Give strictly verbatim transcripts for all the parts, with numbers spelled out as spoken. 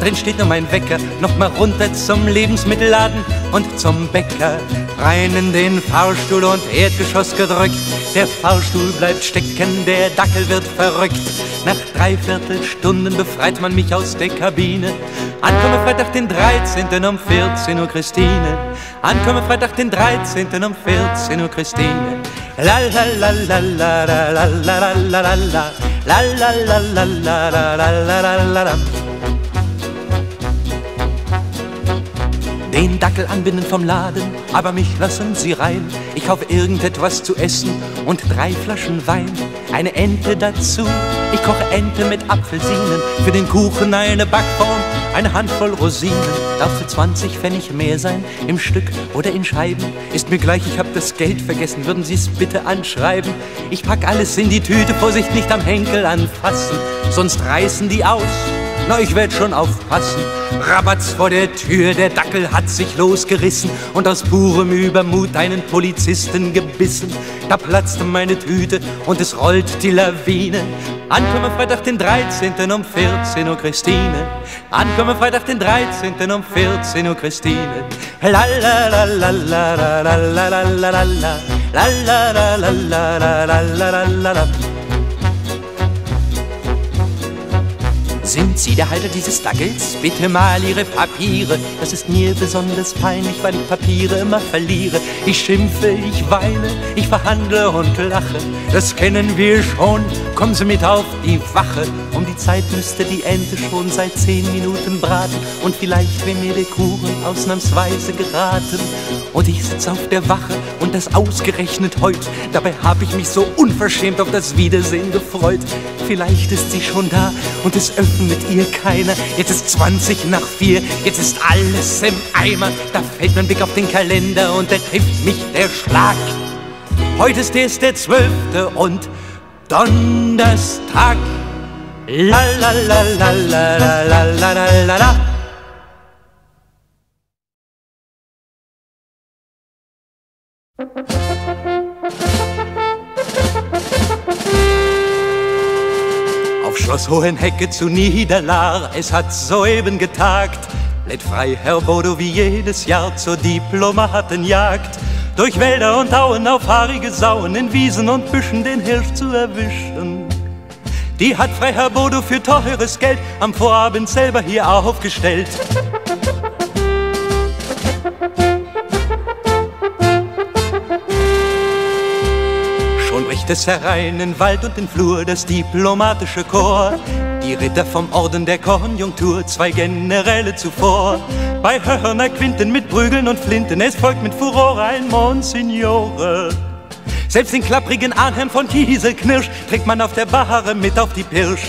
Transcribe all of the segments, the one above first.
drin steht nur mein Wecker. Noch mal runter zum Lebensmittelladen und zum Bäcker. Rein in den Fahrstuhl und Erdgeschoss gedrückt. Der Fahrstuhl bleibt stecken, der Dackel wird verrückt. Nach dreiviertel Stunden befreit man mich aus der Kabine. Ankomme Freitag den dreizehnten um vierzehn Uhr Christine. Ankomme Freitag den dreizehnten um vierzehn Uhr Christine. La la la la la la la la la la la la la la la la la la la la. Den Dackel anbinden vom Laden, aber mich lassen Sie rein. Ich kaufe irgendetwas zu essen und drei Flaschen Wein. Eine Ente dazu, ich koche Ente mit Apfelsinen. Für den Kuchen eine Backform, eine Handvoll Rosinen. Darf für zwanzig Pfennig mehr sein, im Stück oder in Scheiben. Ist mir gleich, ich hab das Geld vergessen, würden Sie es bitte anschreiben. Ich pack alles in die Tüte, Vorsicht nicht am Henkel anfassen, sonst reißen die aus. Na, ich werd schon aufpassen. Rabatz vor der Tür, der Dackel hat sich losgerissen und aus purem Übermut einen Polizisten gebissen. Da platzte meine Tüte und es rollt die Lawine. Ankomme Freitag den dreizehnten um vierzehn Uhr Christine. Ankomme Freitag den dreizehnten um vierzehn Uhr Christine. La la la la la la la la la la la la la la la la la la la. Sind Sie der Halter dieses Dackels? Bitte mal Ihre Papiere. Das ist mir besonders peinlich, weil ich Papiere immer verliere. Ich schimpfe, ich weine, ich verhandle und lache. Das kennen wir schon, kommen Sie mit auf die Wache. Um die Zeit müsste die Ente schon seit zehn Minuten braten. Und vielleicht wäre mir der Kuchen ausnahmsweise geraten. Und ich sitz auf der Wache und das ausgerechnet heut. Dabei hab ich mich so unverschämt auf das Wiedersehen gefreut. Vielleicht ist sie schon da und es öffnet ihr keiner. Jetzt ist zwanzig nach vier, jetzt ist alles im Eimer. Da fällt mein Blick auf den Kalender und da trifft mich der Schlag. Heute ist erst der zwölfte und Donnerstag. La la la la la la la la la la. Auf Schloss Hohenhecke zu Niederlahr, es hat soeben getagt. Lädt frei Herr Bodo wie jedes Jahr zur Diplomatenjagd. Durch Wälder und Auen auf haarige Sauen, in Wiesen und Büschen den Hirsch zu erwischen. Die hat frei Herr Bodo für teures Geld am Vorabend selber hier aufgestellt. Schon bricht es herein in Wald und in Flur, das diplomatische Korps. Die Ritter vom Orden der Konjunktur, zwei Generäle zuvor. Bei Hörner Quinten mit Prügeln und Flinten, es folgt mit Furore ein Monsignore. Selbst den klapprigen Arnhem von Kieselknirsch trägt man auf der Bahre mit auf die Pirsch.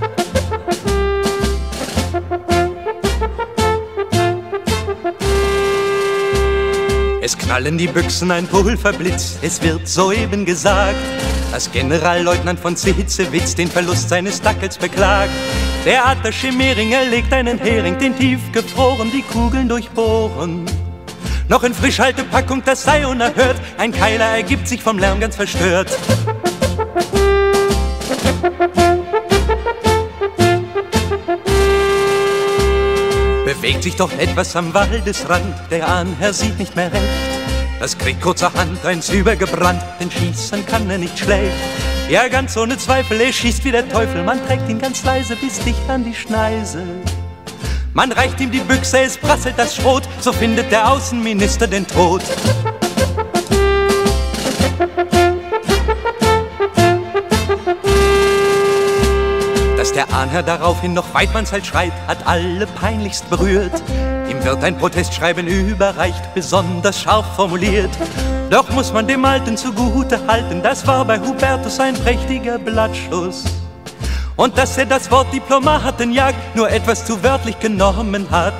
Es knallen die Büchsen, ein Pulverblitz, es wird soeben gesagt, dass Generalleutnant von Zitzewitz den Verlust seines Dackels beklagt. Der Attaché Mehringer legt einen Hering, den tiefgefroren die Kugeln durchbohren. Noch in Frischhaltepackung, das sei unerhört, ein Keiler ergibt sich vom Lärm ganz verstört. Bewegt sich doch etwas am Waldesrand, der Ahnherr sieht nicht mehr recht. Das kriegt kurzerhand eins übergebrannt, denn schießen kann er nicht schlecht. Ja, ganz ohne Zweifel, er schießt wie der Teufel, man trägt ihn ganz leise bis dicht an die Schneise. Man reicht ihm die Büchse, es prasselt das Schrot, so findet der Außenminister den Tod. Dass der Ahnherr daraufhin noch Weidmannshalt schreit, hat alle peinlichst berührt. Ihm wird ein Protestschreiben überreicht, besonders scharf formuliert. Doch muss man dem Alten zugute halten, das war bei Hubertus ein prächtiger Blattschuss. Und dass er das Wort Diplomatenjagd nur etwas zu wörtlich genommen hat.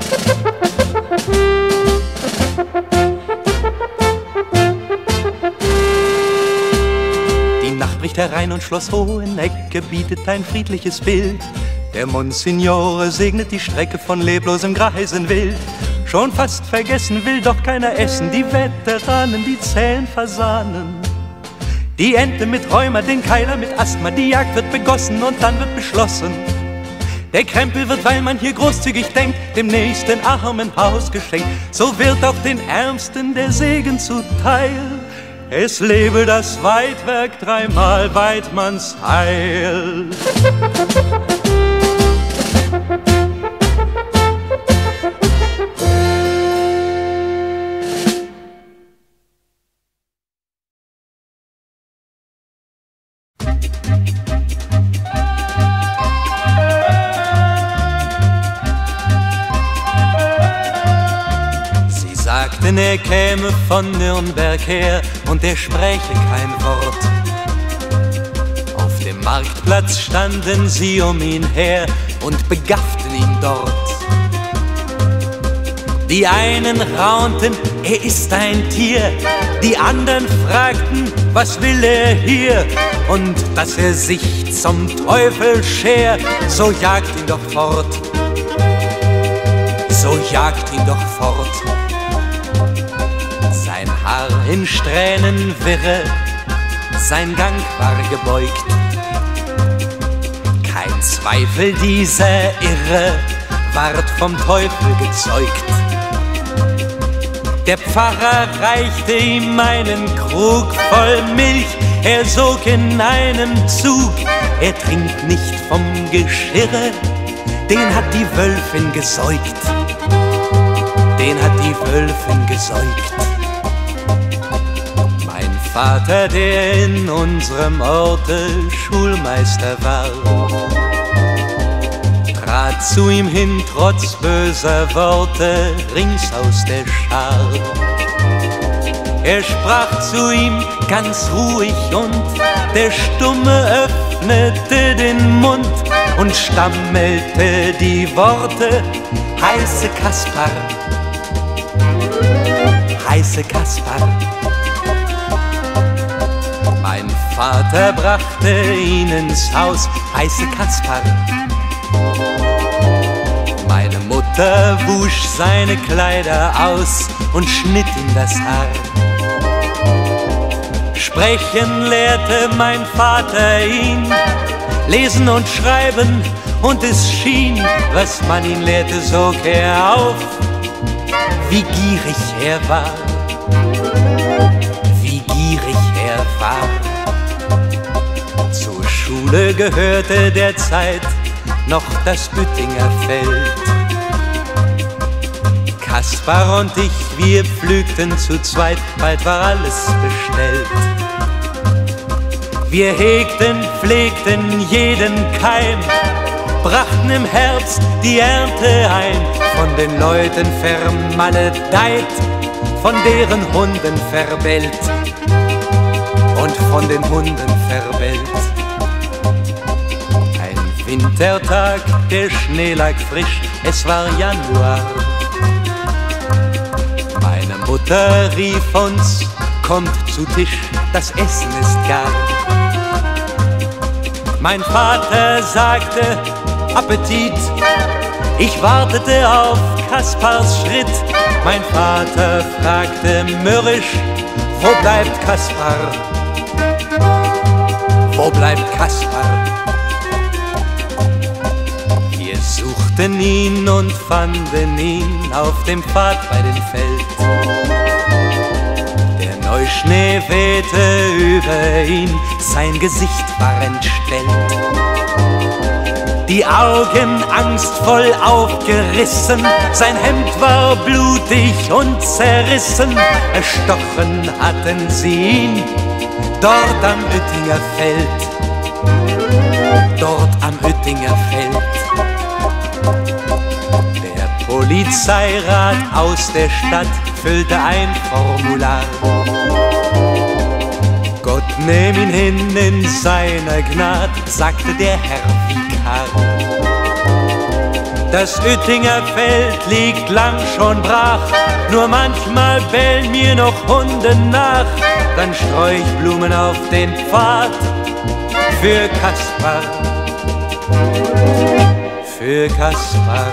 Die Nacht bricht herein und Schloss Hohenecke bietet ein friedliches Bild. Der Monsignore segnet die Strecke von leblosem Greisenwild. Schon fast vergessen will doch keiner essen, die Veteranen, die zähen Fasanen. Die Ente mit Rheuma, den Keiler mit Asthma, die Jagd wird begossen und dann wird beschlossen. Der Krempel wird, weil man hier großzügig denkt, dem nächsten armen Haus geschenkt. So wird auch den Ärmsten der Segen zuteil. Es lebe das Weidwerk, dreimal Weidmanns Heil. Denn er käme von Nürnberg her und er spräche kein Wort. Auf dem Marktplatz standen sie um ihn her und begafften ihn dort. Die einen raunten, er ist ein Tier, die anderen fragten, was will er hier? Und dass er sich zum Teufel scher, so jagt ihn doch fort, so jagt ihn doch fort. Sein Haar in Strähnen wirre, sein Gang war gebeugt. Kein Zweifel, dieser Irre ward vom Teufel gezeugt. Der Pfarrer reichte ihm einen Krug voll Milch, er sog in einem Zug. Er trinkt nicht vom Geschirre, den hat die Wölfin gesäugt. Den hat die Wölfin gesäugt. Vater, der in unserem Orte Schulmeister war, trat zu ihm hin trotz böser Worte rings aus der Schar. Er sprach zu ihm ganz ruhig und der Stumme öffnete den Mund und stammelte die Worte: Heiße Kaspar, heiße Kaspar. Mein Vater brachte ihn ins Haus, heiße Kaspar. Meine Mutter wusch seine Kleider aus und schnitt ihm das Haar. Sprechen lehrte mein Vater ihn, lesen und schreiben, und es schien, was man ihn lehrte, sog er auf, wie gierig er war. War. Zur Schule gehörte derzeit noch das Büttinger Feld. Kaspar und ich, wir pflügten zu zweit, bald war alles bestellt. Wir hegten, pflegten jeden Keim, brachten im Herbst die Ernte ein, von den Leuten vermaledeit, von deren Hunden verbellt. Und von den Hunden verbellt. Ein Wintertag, der Schnee lag frisch, es war Januar. Meine Mutter rief uns, kommt zu Tisch, das Essen ist gar. Mein Vater sagte, Appetit, ich wartete auf Kaspars Schritt. Mein Vater fragte mürrisch, wo bleibt Kaspar? Wo bleibt Kaspar? Wir suchten ihn und fanden ihn auf dem Pfad bei dem Feld. Der Neuschnee wehte über ihn, sein Gesicht war entstellt. Die Augen angstvoll aufgerissen, sein Hemd war blutig und zerrissen. Erstochen hatten sie ihn dort am Oettinger Feld, dort am Oettinger Feld. Der Polizeirat aus der Stadt füllte ein Formular. Gott nehm ihn hin in seiner Gnad, sagte der Herr Vikar. Das Oettinger Feld liegt lang schon brach, nur manchmal bellen mir noch Hunde nach. Dann streu ich Blumen auf den Pfad für Kaspar, für Kaspar.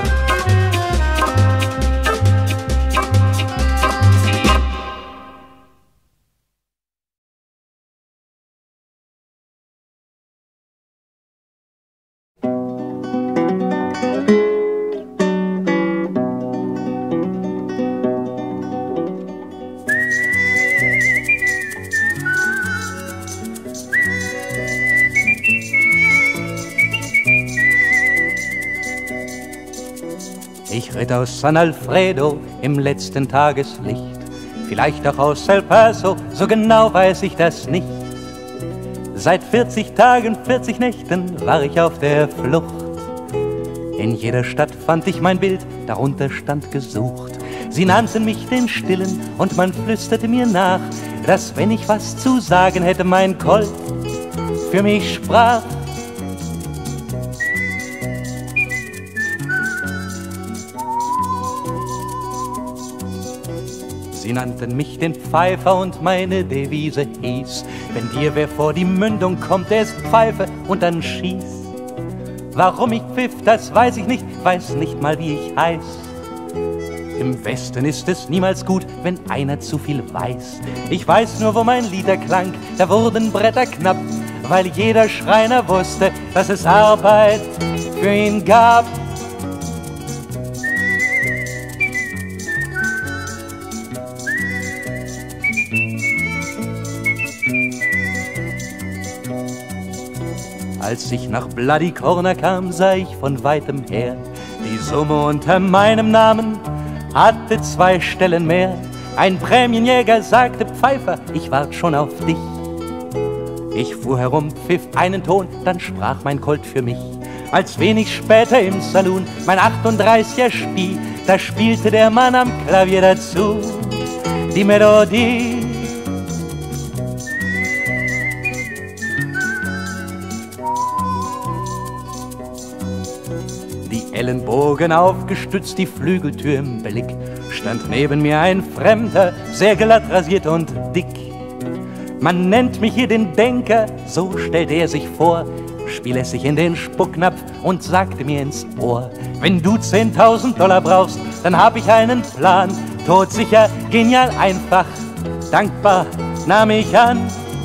tritt aus San Alfredo im letzten Tageslicht. Vielleicht auch aus El Paso, so genau weiß ich das nicht. Seit vierzig Tagen, vierzig Nächten war ich auf der Flucht. In jeder Stadt fand ich mein Bild, darunter stand gesucht. Sie nannten mich den Stillen und man flüsterte mir nach, dass wenn ich was zu sagen hätte, mein Colt für mich sprach. Sie nannten mich den Pfeifer und meine Devise hieß: Wenn dir wer vor die Mündung kommt, der ist Pfeife und dann schieß. Warum ich pfiff, das weiß ich nicht, weiß nicht mal, wie ich heiß. Im Westen ist es niemals gut, wenn einer zu viel weiß. Ich weiß nur, wo mein Lied erklang, da wurden Bretter knapp, weil jeder Schreiner wusste, dass es Arbeit für ihn gab. Als ich nach Bloody Corner kam, sah ich von weitem her, die Summe unter meinem Namen hatte zwei Stellen mehr. Ein Prämienjäger sagte: Pfeifer, ich wart schon auf dich. Ich fuhr herum, pfiff einen Ton, dann sprach mein Colt für mich. Als wenig später im Saloon mein achtunddreißiger spie, da spielte der Mann am Klavier dazu die Melodie. Ellenbogen aufgestützt, die Flügeltür im Blick, stand neben mir ein Fremder, sehr glatt rasiert und dick. Man nennt mich hier den Denker, so stellt er sich vor, spiel es sich in den Spucknapf und sagte mir ins Ohr: Wenn du zehntausend Dollar brauchst, dann hab ich einen Plan, todsicher, genial, einfach, dankbar nahm ich an.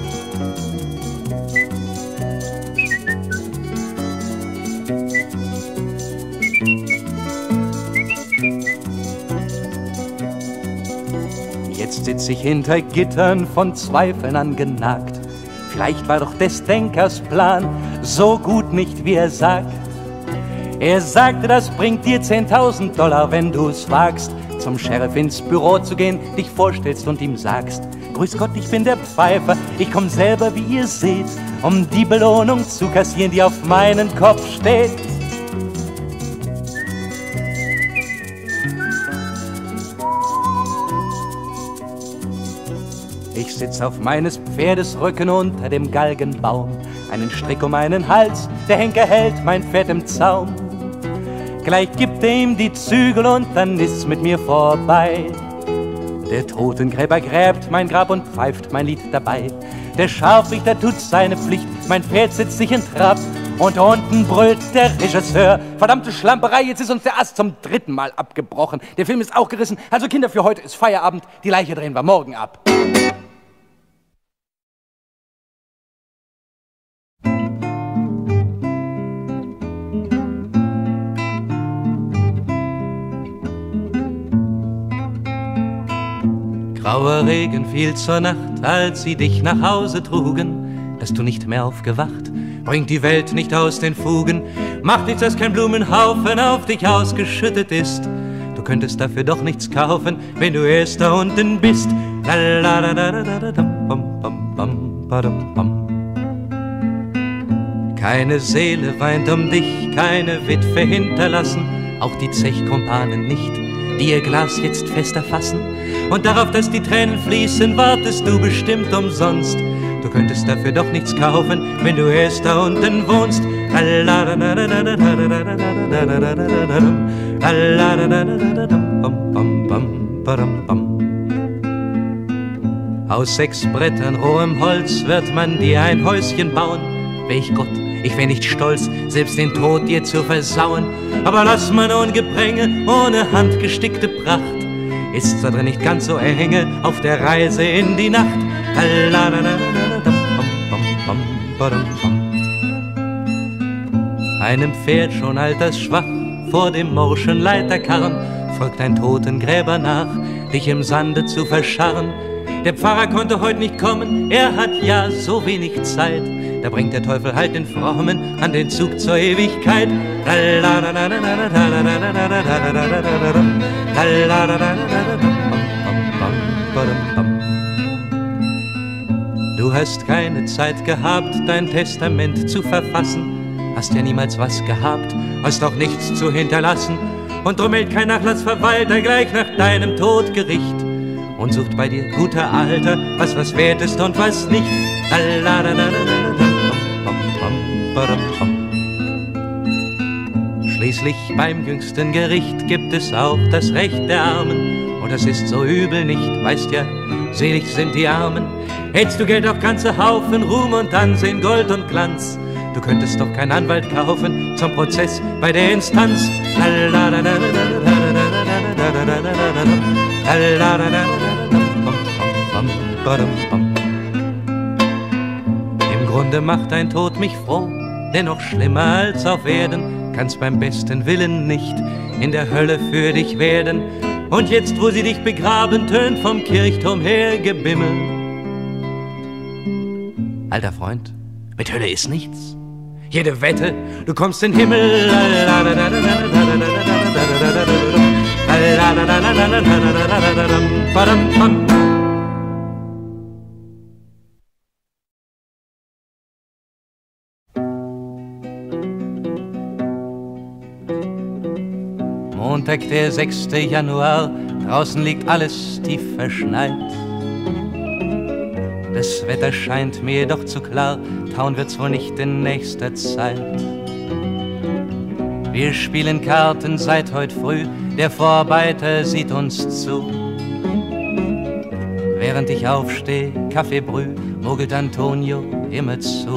Jetzt sitz ich hinter Gittern, von Zweifeln angenagt. Vielleicht war doch des Denkers Plan so gut nicht, wie er sagt. Er sagte, das bringt dir zehntausend Dollar, wenn du's wagst, zum Sheriff ins Büro zu gehen, dich vorstellst und ihm sagst: Grüß Gott, ich bin der Pfeifer, ich komm selber, wie ihr seht, um die Belohnung zu kassieren, die auf meinen Kopf steht. Ich sitz auf meines Pferdes Rücken unter dem Galgenbaum, einen Strick um meinen Hals, der Henker hält mein Pferd im Zaum. Gleich gibt er ihm die Zügel und dann ist's mit mir vorbei. Der Totengräber gräbt mein Grab und pfeift mein Lied dabei. Der Scharfrichter tut seine Pflicht, mein Pferd sitzt sich in Trab und unten brüllt der Regisseur: Verdammte Schlamperei, jetzt ist uns der Ast zum dritten Mal abgebrochen. Der Film ist auch gerissen, also Kinder, für heute ist Feierabend, die Leiche drehen wir morgen ab. Grauer Regen fiel zur Nacht, als sie dich nach Hause trugen. Dass du nicht mehr aufgewacht, bringt die Welt nicht aus den Fugen. Macht nichts, dass kein Blumenhaufen auf dich ausgeschüttet ist. Du könntest dafür doch nichts kaufen, wenn du erst da unten bist. Keine Seele weint um dich, keine Witwe hinterlassen, auch die Zechkumpanen nicht, die ihr Glas jetzt fester fassen. Und darauf, dass die Tränen fließen, wartest du bestimmt umsonst. Du könntest dafür doch nichts kaufen, wenn du erst da unten wohnst. Aus sechs Brettern rohem Holz wird man dir ein Häuschen bauen. Welch Gott, ich wär nicht stolz, selbst den Tod dir zu versauen. Aber lass man ohne Gepränge, ohne handgestickte Pracht, ist's da drin nicht ganz so enge auf der Reise in die Nacht. Einem Pferd schon altersschwach vor dem morschen Leiterkarren folgt ein Totengräber nach, dich im Sande zu verscharren. Der Pfarrer konnte heute nicht kommen, er hat ja so wenig Zeit. da bringt der Teufel halt den Frommen an den Zug zur Ewigkeit. Du hast keine Zeit gehabt, dein Testament zu verfassen, hast ja niemals was gehabt, hast auch nichts zu hinterlassen, und drum hält kein Nachlassverwalter gleich nach deinem Tod Gericht und sucht bei dir, guter Alter, was was wert ist und was nicht. Schließlich beim jüngsten Gericht gibt es auch das Recht der Armen, und das ist so übel nicht, weißt ja, selig sind die Armen. Hättest du Geld auf ganze Haufen, Ruhm und Ansehen, Gold und Glanz, du könntest doch keinen Anwalt kaufen zum Prozess bei der Instanz. Im Grunde macht dein Tod mich froh, dennoch schlimmer als auf Erden kann's beim besten Willen nicht in der Hölle für dich werden. Und jetzt, wo sie dich begraben, tönt vom Kirchturm her Gebimmel. Alter Freund, mit Hölle ist nichts. Jede Wette, du kommst in den Himmel. Montag, der sechste Januar, draußen liegt alles tief verschneit. Das Wetter scheint mir doch zu klar, tauen wird's wohl nicht in nächster Zeit. Wir spielen Karten seit heut früh, der Vorarbeiter sieht uns zu. Während ich aufsteh, Kaffee brüh, mogelt Antonio immer zu.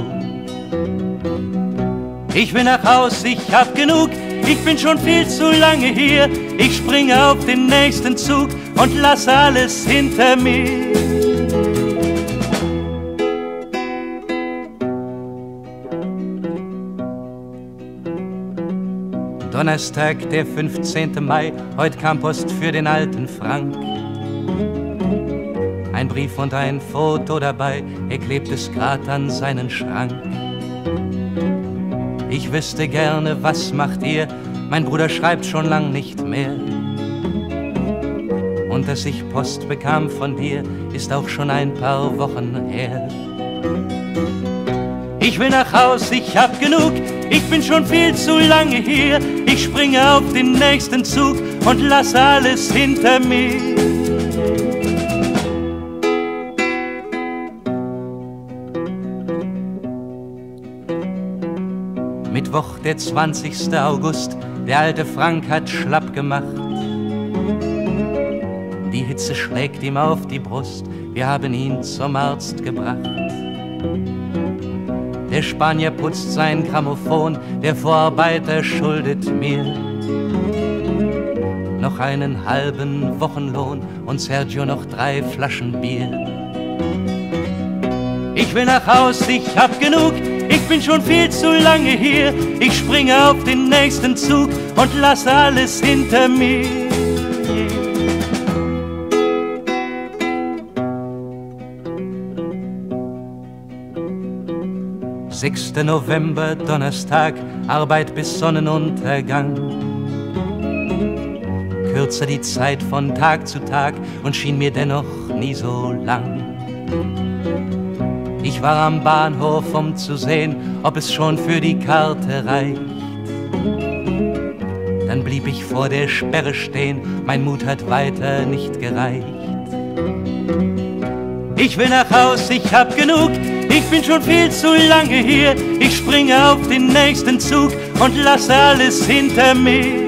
Ich will nach Haus, ich hab genug, ich bin schon viel zu lange hier. Ich springe auf den nächsten Zug und lass alles hinter mir. Donnerstag, der fünfzehnte Mai, heut kam Post für den alten Frank. Ein Brief und ein Foto dabei, er klebt es grad an seinen Schrank. Ich wüsste gerne, was macht ihr? Mein Bruder schreibt schon lang nicht mehr. Und dass ich Post bekam von dir, ist auch schon ein paar Wochen her. Ich will nach Haus, ich hab genug, ich bin schon viel zu lange hier. Ich springe auf den nächsten Zug und lass alles hinter mir. Mittwoch, der zwanzigste August, der alte Frank hat schlapp gemacht. Die Hitze schlägt ihm auf die Brust, wir haben ihn zum Arzt gebracht. Der Spanier putzt sein Grammophon, der Vorarbeiter schuldet mir noch einen halben Wochenlohn und Sergio noch drei Flaschen Bier. Ich will nach Haus, ich hab genug, ich bin schon viel zu lange hier. Ich springe auf den nächsten Zug und lass alles hinter mir. sechster November, Donnerstag, Arbeit bis Sonnenuntergang. Kürzer die Zeit von Tag zu Tag und schien mir dennoch nie so lang. Ich war am Bahnhof, um zu sehen, ob es schon für die Karte reicht. Dann blieb ich vor der Sperre stehen, mein Mut hat weiter nicht gereicht. Ich will nach Haus, ich hab genug, ich bin schon viel zu lange hier. Ich springe auf den nächsten Zug und lasse alles hinter mir.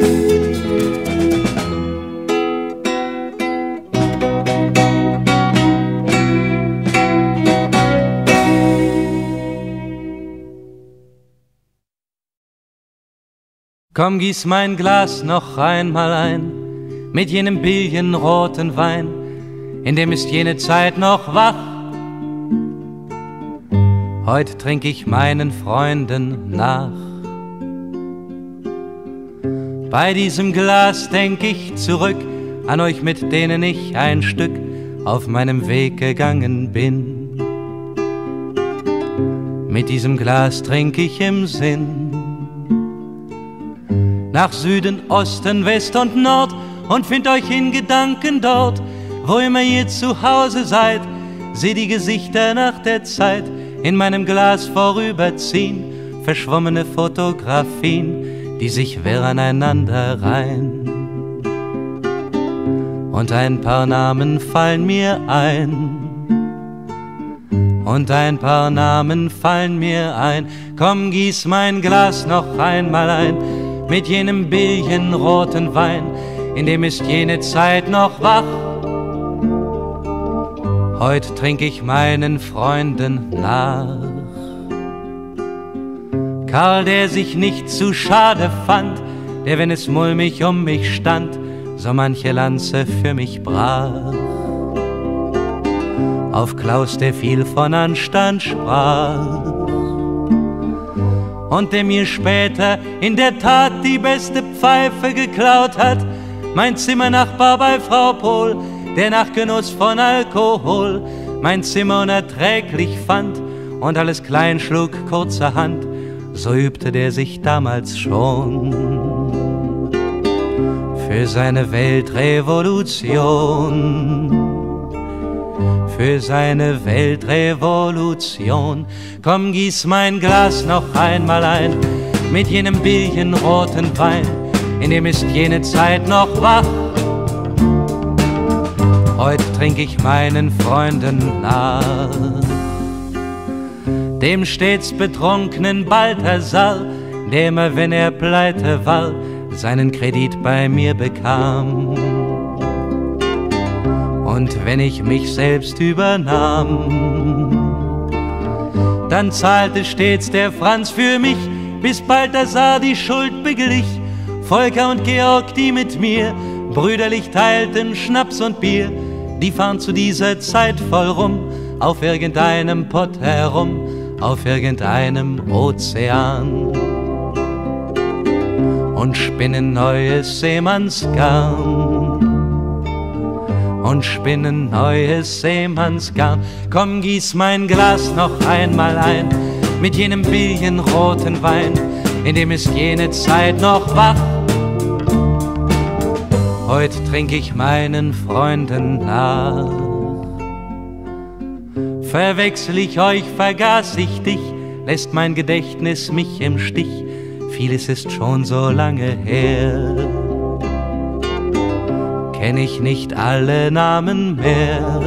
Komm, gieß mein Glas noch einmal ein, mit jenem billigenroten Wein, in dem ist jene Zeit noch wach. Heut trink ich meinen Freunden nach. Bei diesem Glas denk ich zurück an euch, mit denen ich ein Stück auf meinem Weg gegangen bin. Mit diesem Glas trink ich im Sinn nach Süden, Osten, West und Nord und find euch in Gedanken dort, wo immer ihr zu Hause seid. Seh die Gesichter nach der Zeit in meinem Glas vorüberziehen, verschwommene Fotografien, die sich wirr aneinander reihen. Und ein paar Namen fallen mir ein, und ein paar Namen fallen mir ein. Komm, gieß mein Glas noch einmal ein, mit jenem billigenroten Wein, in dem ist jene Zeit noch wach. Heut trink ich meinen Freunden nach. Karl, der sich nicht zu schade fand, der, wenn es mulmig um mich stand, so manche Lanze für mich brach. Auf Klaus, der viel von Anstand sprach und der mir später in der Tat die beste Pfeife geklaut hat. Mein Zimmernachbar bei Frau Pohl, der nach Genuss von Alkohol mein Zimmer unerträglich fand und alles klein schlug kurzerhand, so übte der sich damals schon für seine Weltrevolution. Für seine Weltrevolution. Komm, gieß mein Glas noch einmal ein, mit jenem billigenroten Wein, in dem ist jene Zeit noch wach. Heut trink ich meinen Freunden nach, dem stets betrunkenen Balthasar, der immer, wenn er pleite war, seinen Kredit bei mir bekam. Und wenn ich mich selbst übernahm, dann zahlte stets der Franz für mich, bis Balthasar die Schuld beglich. Volker und Georg, die mit mir brüderlich teilten Schnaps und Bier, die fahren zu dieser Zeit voll rum, auf irgendeinem Pott herum, auf irgendeinem Ozean, und spinnen neues Seemannsgarn. Und spinnen neues Seemannsgarn. Komm, gieß mein Glas noch einmal ein, mit jenem billigenroten Wein, in dem ist jene Zeit noch wach. Heut trink ich meinen Freunden nach. Verwechsel ich euch, vergaß ich dich, lässt mein Gedächtnis mich im Stich. Vieles ist schon so lange her, kenn ich nicht alle Namen mehr.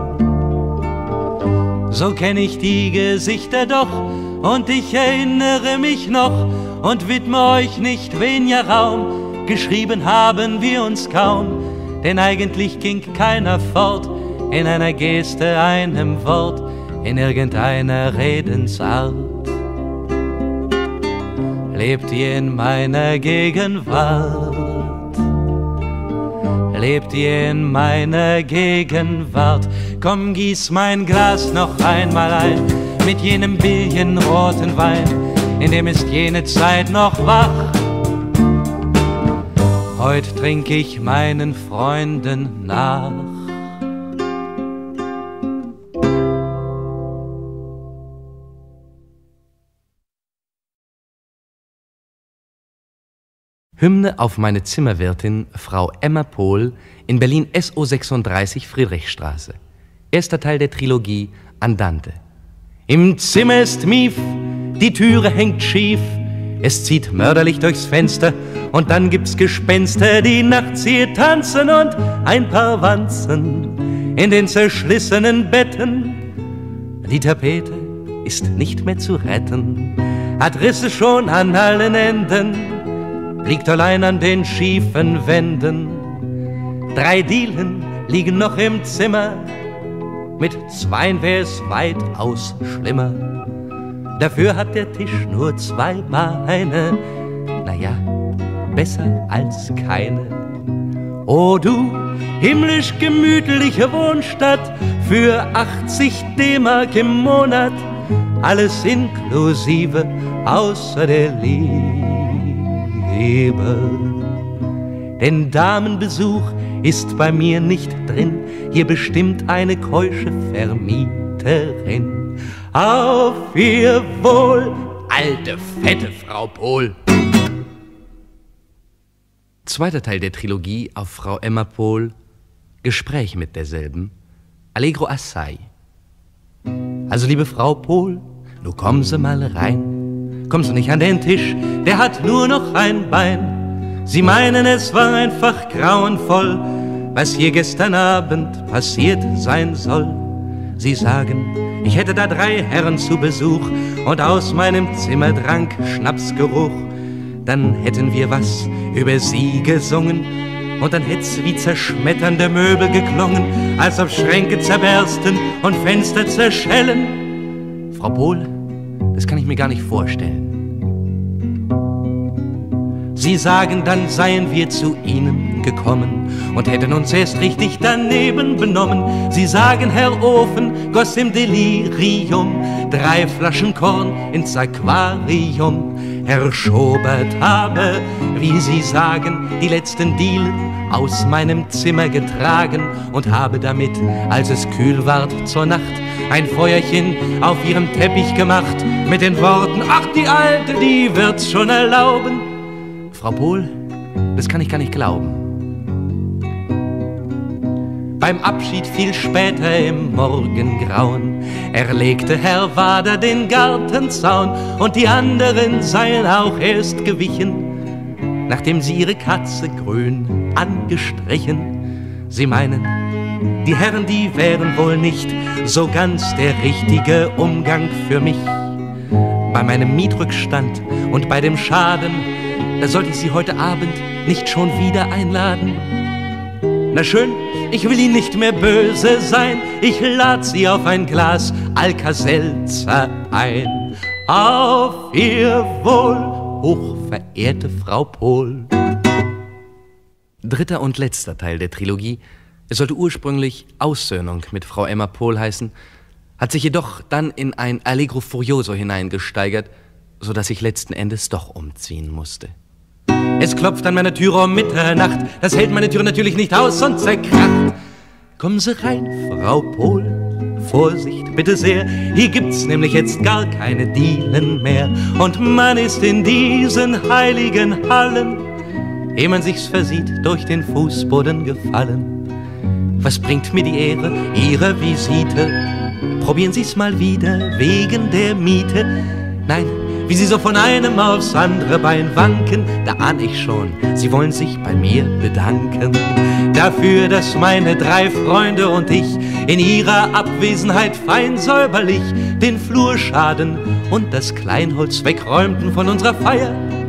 So kenn ich die Gesichter doch, und ich erinnere mich noch und widme euch nicht weniger Raum. Geschrieben haben wir uns kaum, denn eigentlich ging keiner fort, in einer Geste, einem Wort, in irgendeiner Redensart. Lebt ihr in meiner Gegenwart? Lebt ihr in meiner Gegenwart? Komm, gieß mein Glas noch einmal ein, mit jenem billigenroten Wein, in dem ist jene Zeit noch wach. Heut trink ich meinen Freunden nach. Hymne auf meine Zimmerwirtin, Frau Emma Pohl, in Berlin S O sechsunddreißig Friedrichstraße. Erster Teil der Trilogie Andante. Im Zimmer ist mief, die Türe hängt schief, es zieht mörderlich durchs Fenster und dann gibt's Gespenster, die nachts hier tanzen und ein paar Wanzen in den zerschlissenen Betten. Die Tapete ist nicht mehr zu retten, hat Risse schon an allen Enden, liegt allein an den schiefen Wänden. Drei Dielen liegen noch im Zimmer, mit zweien wär's weitaus schlimmer. Dafür hat der Tisch nur zwei Beine, naja, besser als keine. O du himmlisch gemütliche Wohnstadt, für achtzig D-Mark im Monat, alles inklusive, außer der Liebe. Denn Damenbesuch ist bei mir nicht drin, hier bestimmt eine keusche Vermieterin. Wärterin. Auf ihr Wohl, alte, fette Frau Pohl. Zweiter Teil der Trilogie auf Frau Emma Pohl, Gespräch mit derselben, Allegro assai. Also, liebe Frau Pohl, nu kommen Sie mal rein. Kommst du nicht an den Tisch, der hat nur noch ein Bein. Sie meinen, es war einfach grauenvoll, was hier gestern Abend passiert sein soll. Sie sagen, ich hätte da drei Herren zu Besuch und aus meinem Zimmer drang Schnapsgeruch. Dann hätten wir was über sie gesungen und dann hätt's wie zerschmetternde Möbel geklungen, als ob Schränke zerbersten und Fenster zerschellen. Frau Pohl, das kann ich mir gar nicht vorstellen. Sie sagen, dann seien wir zu Ihnen gekommen und hätten uns erst richtig daneben benommen. Sie sagen, Herr Ofen goss im Delirium drei Flaschen Korn ins Aquarium. Herr Schobert habe, wie Sie sagen, die letzten Dielen aus meinem Zimmer getragen und habe damit, als es kühl ward zur Nacht, ein Feuerchen auf ihrem Teppich gemacht mit den Worten, ach, die Alte, die wird's schon erlauben. Frau Pohl, das kann ich gar nicht glauben. Beim Abschied viel später im Morgengrauen erlegte Herr Wader den Gartenzaun und die anderen seien auch erst gewichen, nachdem sie ihre Katze grün angestrichen. Sie meinen, die Herren, die wären wohl nicht so ganz der richtige Umgang für mich. Bei meinem Mietrückstand und bei dem Schaden, da sollte ich Sie heute Abend nicht schon wieder einladen. Na schön, ich will Ihnen nicht mehr böse sein, ich lad Sie auf ein Glas Alka-Seltzer ein. Auf Ihr Wohl, hochverehrte Frau Pohl. Dritter und letzter Teil der Trilogie. Es sollte ursprünglich Aussöhnung mit Frau Emma Pohl heißen, hat sich jedoch dann in ein Allegro Furioso hineingesteigert, sodass ich letzten Endes doch umziehen musste. Es klopft an meiner Türe um Mitternacht, das hält meine Tür natürlich nicht aus und zerkracht. Kommen Sie rein, Frau Pohl, Vorsicht, bitte sehr, hier gibt's nämlich jetzt gar keine Dielen mehr. Und man ist in diesen heiligen Hallen, ehe man sich's versieht, durch den Fußboden gefallen. Was bringt mir die Ehre Ihrer Visite? Probieren Sie's mal wieder wegen der Miete. Nein, wie Sie so von einem aufs andere Bein wanken, da ahn ich schon, Sie wollen sich bei mir bedanken. Dafür, dass meine drei Freunde und ich in ihrer Abwesenheit fein säuberlich den Flurschaden und das Kleinholz wegräumten von unserer Feier.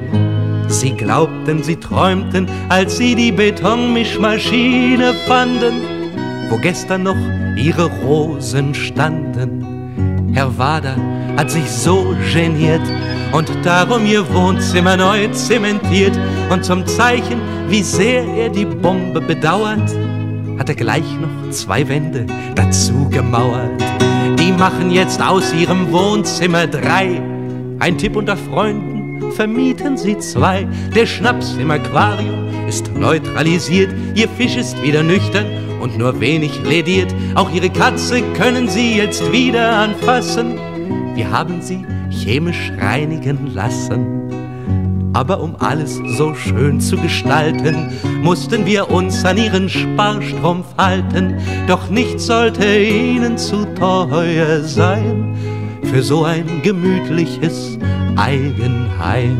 Sie glaubten, Sie träumten, als Sie die Betonmischmaschine fanden, wo gestern noch Ihre Rosen standen. Herr Wader hat sich so geniert und darum ihr Wohnzimmer neu zementiert. Und zum Zeichen, wie sehr er die Bombe bedauert, hat er gleich noch zwei Wände dazu gemauert. Die machen jetzt aus ihrem Wohnzimmer drei. Ein Tipp unter Freunden, vermieten sie zwei. Der Schnaps im Aquarium ist neutralisiert, ihr Fisch ist wieder nüchtern und nur wenig lediert. Auch ihre Katze können sie jetzt wieder anfassen. Wir haben sie chemisch reinigen lassen. Aber um alles so schön zu gestalten, mussten wir uns an ihren Sparstrumpf halten. Doch nichts sollte ihnen zu teuer sein für so ein gemütliches Eigenheim.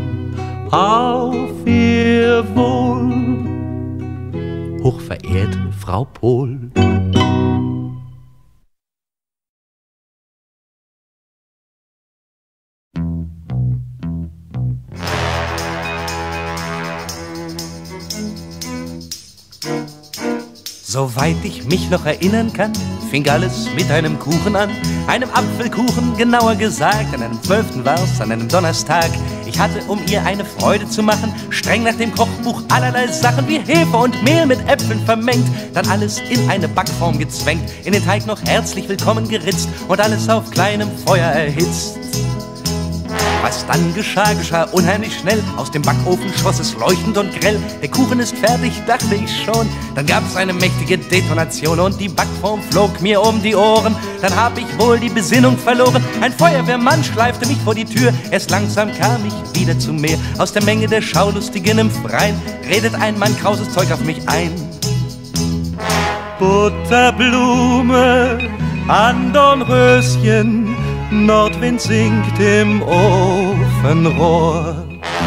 Auf ihr Wohl, hochverehrte Frau Pohl. Soweit ich mich noch erinnern kann, fing alles mit einem Kuchen an. Einem Apfelkuchen, genauer gesagt, an einem zwölften war's, an einem Donnerstag. Ich hatte, um ihr eine Freude zu machen, streng nach dem Kochbuch allerlei Sachen wie Hefe und Mehl mit Äpfeln vermengt. Dann alles in eine Backform gezwängt, in den Teig noch herzlich willkommen geritzt und alles auf kleinem Feuer erhitzt. Was dann geschah, geschah unheimlich schnell. Aus dem Backofen schoss es leuchtend und grell. Der Kuchen ist fertig, dachte ich schon. Dann gab's eine mächtige Detonation und die Backform flog mir um die Ohren. Dann hab ich wohl die Besinnung verloren. Ein Feuerwehrmann schleifte mich vor die Tür. Erst langsam kam ich wieder zu mir. Aus der Menge der Schaulustigen im Freien redet ein Mann krauses Zeug auf mich ein. Butterblume an Dornröschen, Nordwind singt im Ofenrohr.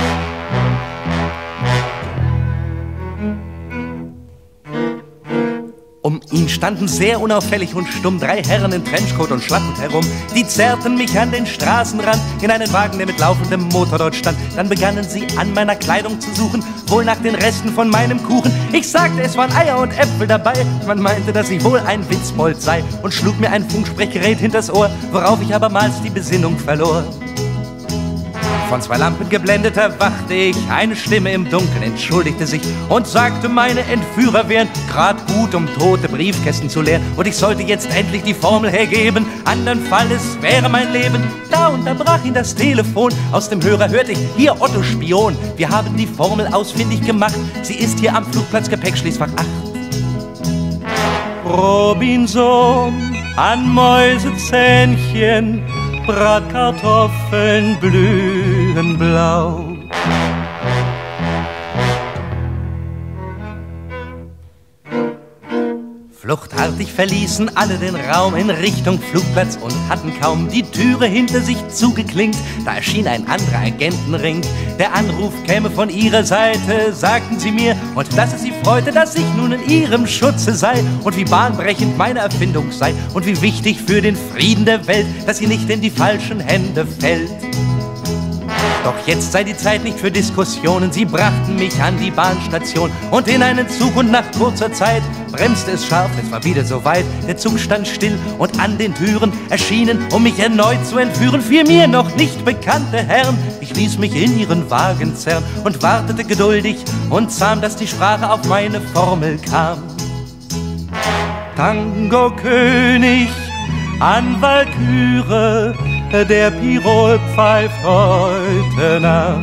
Um ihn standen sehr unauffällig und stumm drei Herren in Trenchcoat und schlappend herum. Die zerrten mich an den Straßenrand in einen Wagen, der mit laufendem Motor dort stand. Dann begannen sie an meiner Kleidung zu suchen, wohl nach den Resten von meinem Kuchen. Ich sagte, es waren Eier und Äpfel dabei. Man meinte, dass ich wohl ein Witzbold sei und schlug mir ein Funksprechgerät hinters Ohr, worauf ich abermals die Besinnung verlor. Von zwei Lampen geblendet erwachte ich, eine Stimme im Dunkeln entschuldigte sich und sagte, meine Entführer wären grad gut, um tote Briefkästen zu leeren. Und ich sollte jetzt endlich die Formel hergeben, andernfalls wäre mein Leben. Da unterbrach ihn das Telefon, aus dem Hörer hörte ich, hier Otto Spion. Wir haben die Formel ausfindig gemacht, sie ist hier am Flugplatz Gepäckschließfach acht. Robinson an Mäusezähnchen, Bratkartoffeln blühen blau. Fluchtartig verließen alle den Raum in Richtung Flugplatz und hatten kaum die Türe hinter sich zugeklinkt. Da erschien ein anderer Agentenring. Der Anruf käme von ihrer Seite, sagten sie mir, und dass es sie freute, dass ich nun in ihrem Schutze sei und wie bahnbrechend meine Erfindung sei und wie wichtig für den Frieden der Welt, dass sie nicht in die falschen Hände fällt. Doch jetzt sei die Zeit nicht für Diskussionen, sie brachten mich an die Bahnstation und in einen Zug und nach kurzer Zeit bremste es scharf, es war wieder soweit, der Zug stand still und an den Türen erschienen, um mich erneut zu entführen, vier mir noch nicht bekannte Herren. Ich ließ mich in ihren Wagen zerren und wartete geduldig und zahm, dass die Sprache auf meine Formel kam. Tango-König an Walküre, der Pirol pfeift heute Nacht.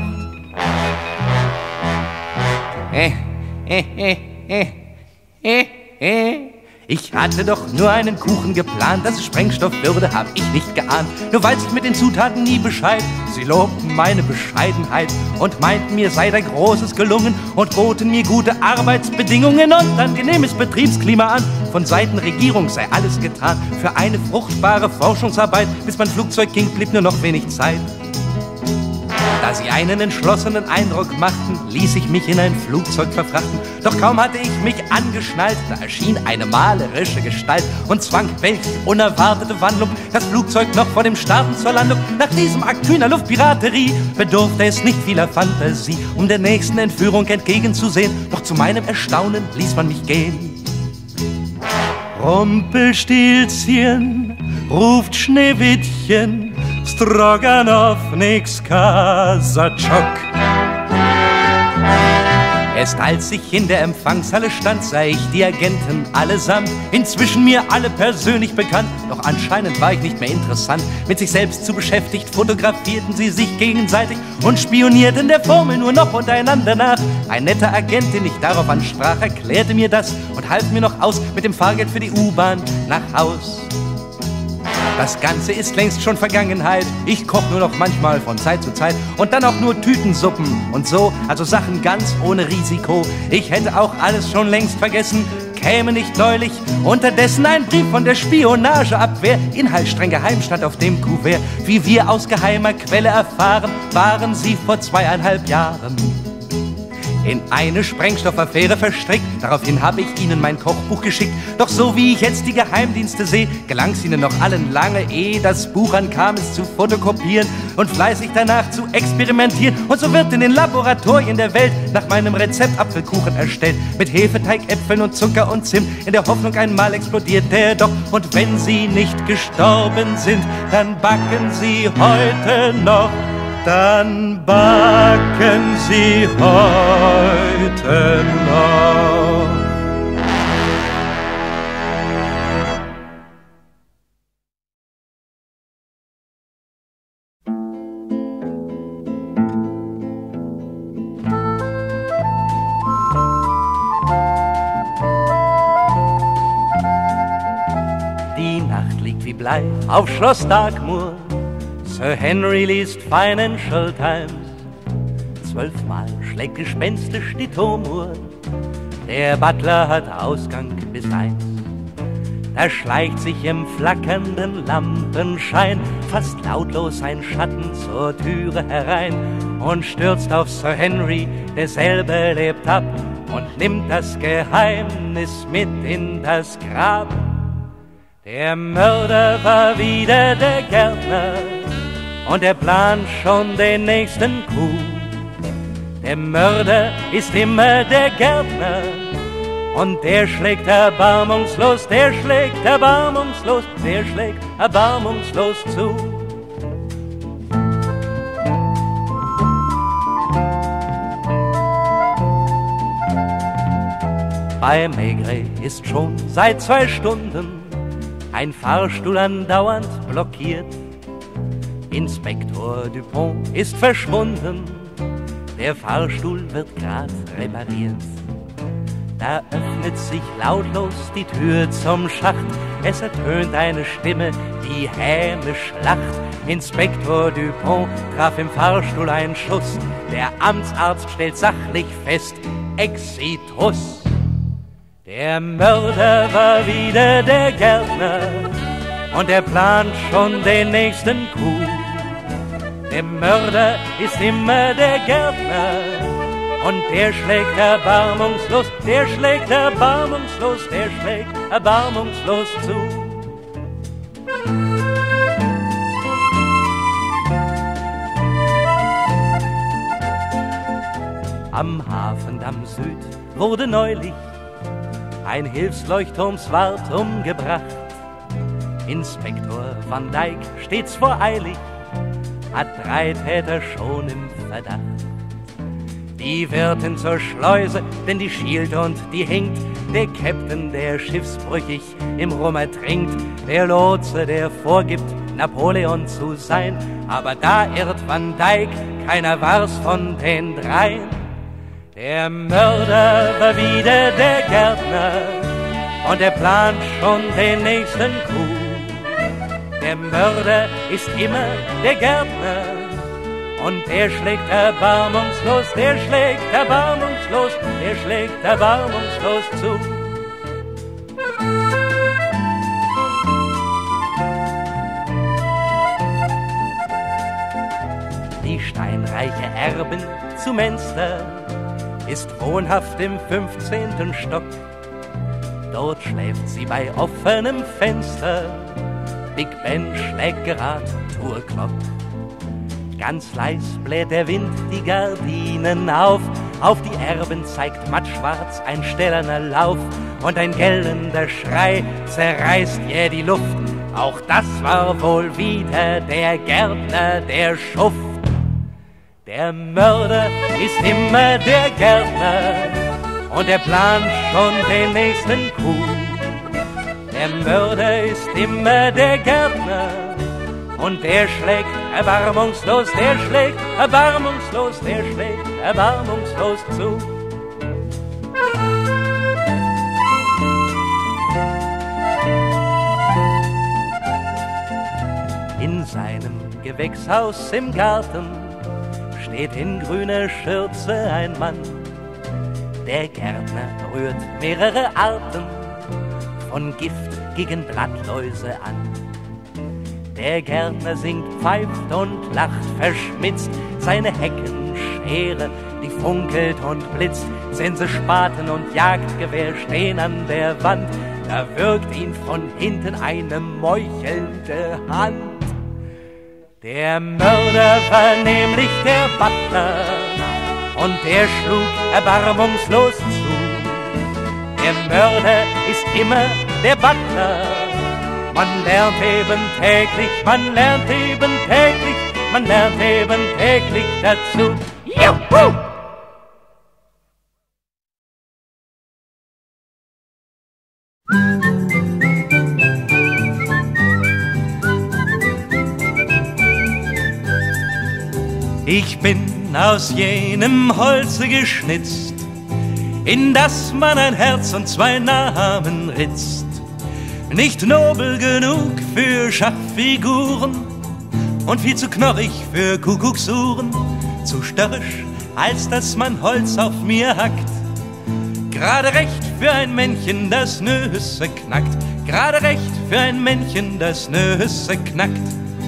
Äh, äh, äh, äh, äh, äh. Ich hatte doch nur einen Kuchen geplant, dass es Sprengstoff würde, hab ich nicht geahnt. Nur weiß ich mit den Zutaten nie Bescheid. Sie lobten meine Bescheidenheit und meinten, mir sei da Großes gelungen und boten mir gute Arbeitsbedingungen und angenehmes Betriebsklima an. Von Seiten Regierung sei alles getan für eine fruchtbare Forschungsarbeit. Bis mein Flugzeug ging, blieb nur noch wenig Zeit. Da sie einen entschlossenen Eindruck machten, ließ ich mich in ein Flugzeug verfrachten. Doch kaum hatte ich mich angeschnallt, da erschien eine malerische Gestalt und zwang, welch unerwartete Wandlung, das Flugzeug noch vor dem Starten zur Landung. Nach diesem Akt kühner Luftpiraterie bedurfte es nicht vieler Fantasie, um der nächsten Entführung entgegenzusehen. Doch zu meinem Erstaunen ließ man mich gehen. Rumpelstilzchen ruft Schneewittchen, Stroganoff, nix Kasachok. Erst als ich in der Empfangshalle stand, sah ich die Agenten allesamt, inzwischen mir alle persönlich bekannt. Doch anscheinend war ich nicht mehr interessant, mit sich selbst zu beschäftigt, fotografierten sie sich gegenseitig und spionierten der Formel nur noch untereinander nach. Ein netter Agent, den ich darauf ansprach, erklärte mir das und half mir noch aus mit dem Fahrgeld für die U-Bahn nach Haus. Das Ganze ist längst schon Vergangenheit. Ich koch nur noch manchmal von Zeit zu Zeit und dann auch nur Tütensuppen und so, also Sachen ganz ohne Risiko. Ich hätte auch alles schon längst vergessen, käme nicht neulich unterdessen ein Brief von der Spionageabwehr. Inhalt streng geheim stand auf dem Kuvert. Wie wir aus geheimer Quelle erfahren, waren sie vor zweieinhalb Jahren in eine Sprengstoffaffäre verstrickt. Daraufhin habe ich ihnen mein Kochbuch geschickt. Doch so wie ich jetzt die Geheimdienste sehe, gelang's ihnen noch allen lange, ehe das Buch ankam, es zu fotokopieren und fleißig danach zu experimentieren. Und so wird in den Laboratorien der Welt nach meinem Rezept Apfelkuchen erstellt. Mit Hefeteig, Äpfeln und Zucker und Zimt. In der Hoffnung, einmal explodiert der doch. Und wenn sie nicht gestorben sind, dann backen sie heute noch. Dann backen sie heute noch. Die Nacht liegt wie Blei auf Schloss Darkmoor. Sir Henry liest Financial Times. Zwölfmal schlägt gespenstisch die Turmuhr. Der Butler hat Ausgang bis eins. Da schleicht sich im flackernden Lampenschein fast lautlos ein Schatten zur Türe herein und stürzt auf Sir Henry, derselbe lebt ab und nimmt das Geheimnis mit in das Grab. Der Mörder war wieder der Gärtner und er plant schon den nächsten Coup. Der Mörder ist immer der Gärtner und der schlägt erbarmungslos, der schlägt erbarmungslos, der schlägt erbarmungslos zu. Bei Maigret ist schon seit zwei Stunden ein Fahrstuhl andauernd blockiert. Inspektor Dupont ist verschwunden, der Fahrstuhl wird grad repariert. Da öffnet sich lautlos die Tür zum Schacht, es ertönt eine Stimme, die hämisch lacht. Inspektor Dupont traf im Fahrstuhl einen Schuss, der Amtsarzt stellt sachlich fest, Exitus. Der Mörder war wieder der Gärtner und er plant schon den nächsten Coup. Der Mörder ist immer der Gärtner und der schlägt erbarmungslos, der schlägt erbarmungslos, der schlägt erbarmungslos zu. Am Hafendamm Süd wurde neulich ein Hilfsleuchtturmswart umgebracht. Inspektor Van Dyck stets voreilig, hat drei Täter schon im Verdacht. Die Wirtin zur Schleuse, denn die schielt und die hinkt. Der Käpt'n, der schiffsbrüchig im Rum ertrinkt. Der Lotse, der vorgibt, Napoleon zu sein. Aber da irrt Van Dyck, keiner war's von den dreien. Der Mörder war wieder der Gärtner und er plant schon den nächsten Coup. Der Mörder ist immer der Gärtner und der schlägt erbarmungslos, der schlägt erbarmungslos, der schlägt erbarmungslos zu. Die steinreiche Erbin zu Münster ist wohnhaft im fünfzehnten Stock. Dort schläft sie bei offenem Fenster. Big Ben schlägt gerad Tourclock. Ganz leis bläht der Wind die Gardinen auf. Auf die Erbin zeigt mattschwarz ein stählerner Lauf. Und ein gellender Schrei zerreißt ihr die Luft. Auch das war wohl wieder der Gärtner, der Schuft. Der Mörder ist immer der Gärtner und er plant schon den nächsten Coup. Der Mörder ist immer der Gärtner und der schlägt erbarmungslos, der schlägt erbarmungslos, der schlägt erbarmungslos zu. In seinem Gewächshaus im Garten steht in grüner Schürze ein Mann. Der Gärtner rührt mehrere Arten von Gift gegen Blattläuse an. Der Gärtner singt, pfeift und lacht verschmitzt. Seine Heckenschere, die funkelt und blitzt. Sense-Spaten und Jagdgewehr stehen an der Wand. Da wirkt ihn von hinten eine meuchelnde Hand. Der Mörder war nämlich der Butler und der schlug erbarmungslos zu. Der Mörder ist immer der Butler. Man lernt eben täglich, man lernt eben täglich, man lernt eben täglich dazu. Juhu! Ich bin aus jenem Holze geschnitzt, in das man ein Herz und zwei Namen ritzt. nicht nobel genug für Schachfiguren und viel zu knorrig für Kuckucksuhren, zu störrisch, als dass man Holz auf mir hackt. Gerade recht für ein Männchen, das Nüsse knackt, gerade recht für ein Männchen, das Nüsse knackt.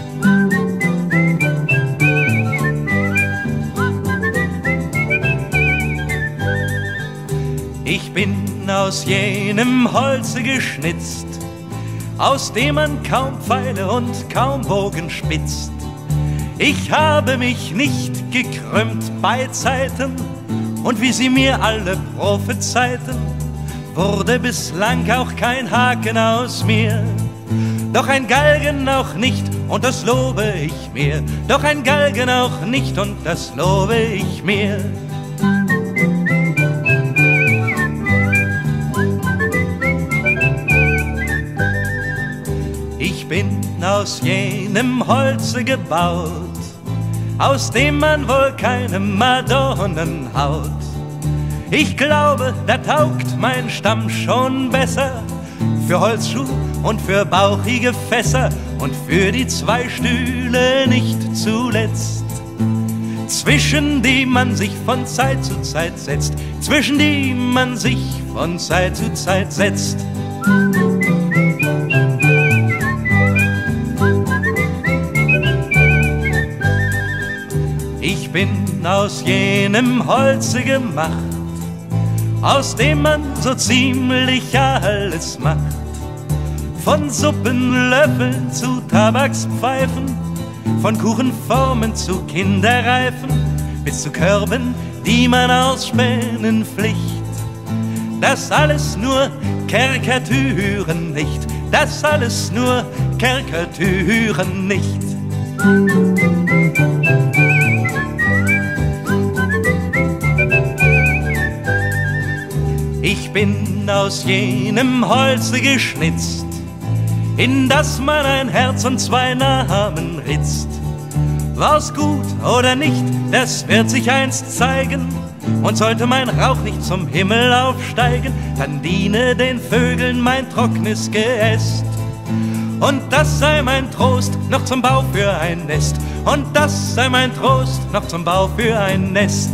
Ich bin aus jenem Holze geschnitzt, aus dem man kaum Pfeile und kaum Bogen spitzt. Ich habe mich nicht gekrümmt bei Zeiten, und wie sie mir alle prophezeiten, wurde bislang auch kein Haken aus mir. Doch ein Galgen auch nicht, und das lobe ich mir. Doch ein Galgen auch nicht, und das lobe ich mir. Ich bin aus jenem Holze gebaut, aus dem man wohl keine Madonnen haut. Ich glaube, da taugt mein Stamm schon besser für Holzschuh und für bauchige Fässer und für die zwei Stühle nicht zuletzt, zwischen die man sich von Zeit zu Zeit setzt, zwischen die man sich von Zeit zu Zeit setzt. Ich bin aus jenem Holze gemacht, aus dem man so ziemlich alles macht. Von Suppenlöffeln zu Tabakspfeifen, von Kuchenformen zu Kinderreifen, bis zu Körben, die man ausspänen pflicht. Das alles nur Kerkertüren nicht, das alles nur Kerkertüren nicht. Ich bin aus jenem Holze geschnitzt, in das man ein Herz und zwei Namen ritzt. War's gut oder nicht, das wird sich einst zeigen. Und sollte mein Rauch nicht zum Himmel aufsteigen, dann diene den Vögeln mein trockenes Geäst. Und das sei mein Trost noch zum Bau für ein Nest. Und das sei mein Trost noch zum Bau für ein Nest.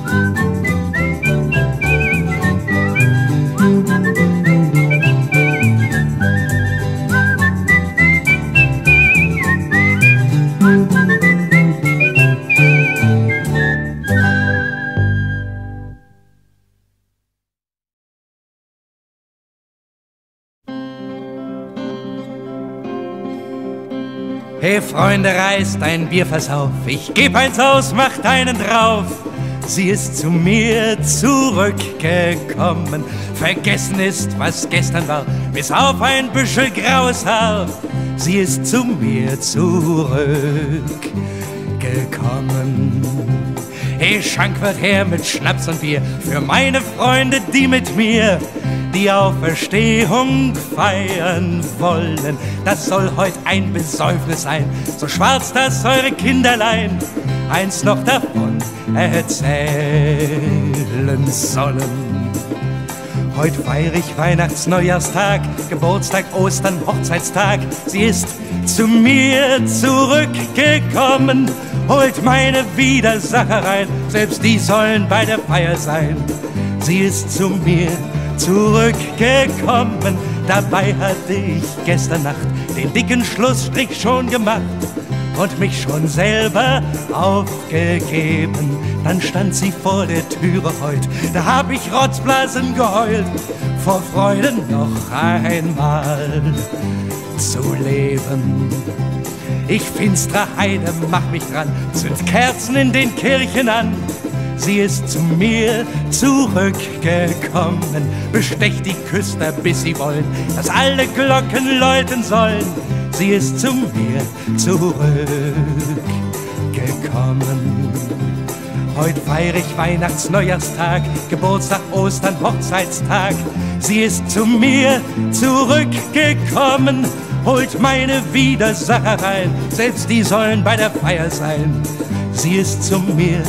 Hey Freunde, reißt ein Bierfass auf, ich geb eins aus, macht einen drauf. Sie ist zu mir zurückgekommen, vergessen ist, was gestern war, bis auf ein Büschel graues Haar. Sie ist zu mir zurückgekommen. Hey, Schank wird her mit Schnaps und Bier, für meine Freunde, die mit mir die Auferstehung feiern wollen. Das soll heut ein Besäufnis sein, so schwarz, dass eure Kinderlein eins noch davon erzählen sollen. Heut feir ich Weihnachts-, Neujahrstag, Geburtstag, Ostern, Hochzeitstag. Sie ist zu mir zurückgekommen, holt meine Widersacher rein, selbst die sollen bei der Feier sein. Sie ist zu mir zurückgekommen, dabei hatte ich gestern Nacht den dicken Schlussstrich schon gemacht und mich schon selber aufgegeben. Dann stand sie vor der Türe heut, da hab ich Rotzblasen geheult, vor Freude noch einmal zu leben. Ich finstrer Heide mach mich dran, zünd Kerzen in den Kirchen an. Sie ist zu mir zurückgekommen, bestecht die Küster, bis sie wollen, dass alle Glocken läuten sollen. Sie ist zu mir zurückgekommen. Heut feir ich Weihnachts-, Neujahrstag, Geburtstag, Ostern, Hochzeitstag. Sie ist zu mir zurückgekommen, holt meine Widersacher rein, selbst die sollen bei der Feier sein. Sie ist zu mir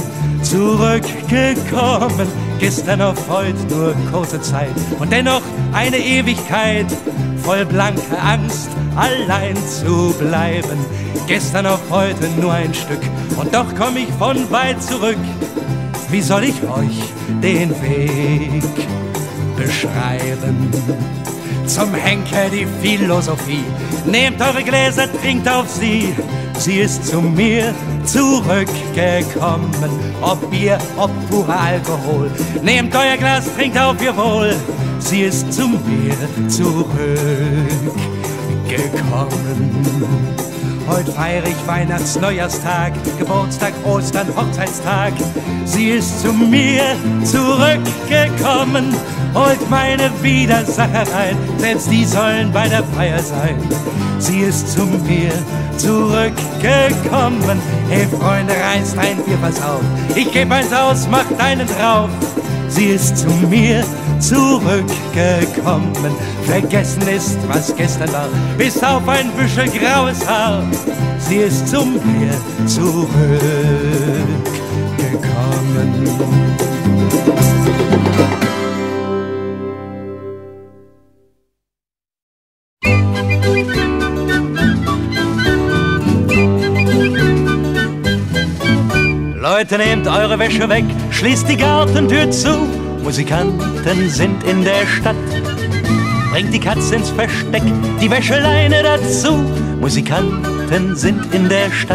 zurückgekommen, gestern auf heut nur kurze Zeit und dennoch eine Ewigkeit. voll blanker Angst, allein zu bleiben. Gestern auf heute nur ein Stück, und doch komm ich von weit zurück. Wie soll ich euch den Weg beschreiben? Zum Henker die Philosophie, nehmt eure Gläser, trinkt auf sie. Sie ist zu mir zurückgekommen, ob Bier, ob purer Alkohol. Nehmt euer Glas, trinkt auf ihr Wohl. Sie ist zu mir zurückgekommen. Heute feiere ich Weihnachts-, Neujahrstag, Geburtstag, Ostern, Hochzeitstag. Sie ist zu mir zurückgekommen, holt meine Widersachereien, selbst die sollen bei der Feier sein. Sie ist zu mir zurückgekommen. Hey Freunde, reißt ein Bier, pass auf, ich geb eins aus, macht einen drauf. Sie ist zu mir zurückgekommen. Vergessen ist, was gestern war, bis auf ein Büschel graues Haar. Sie ist zu mir zurückgekommen. Leute, nehmt eure Wäsche weg, schließt die Gartentür zu. Musikanten sind in der Stadt. Bringt die Katze ins Versteck, die Wäscheleine dazu. Musikanten sind in der Stadt.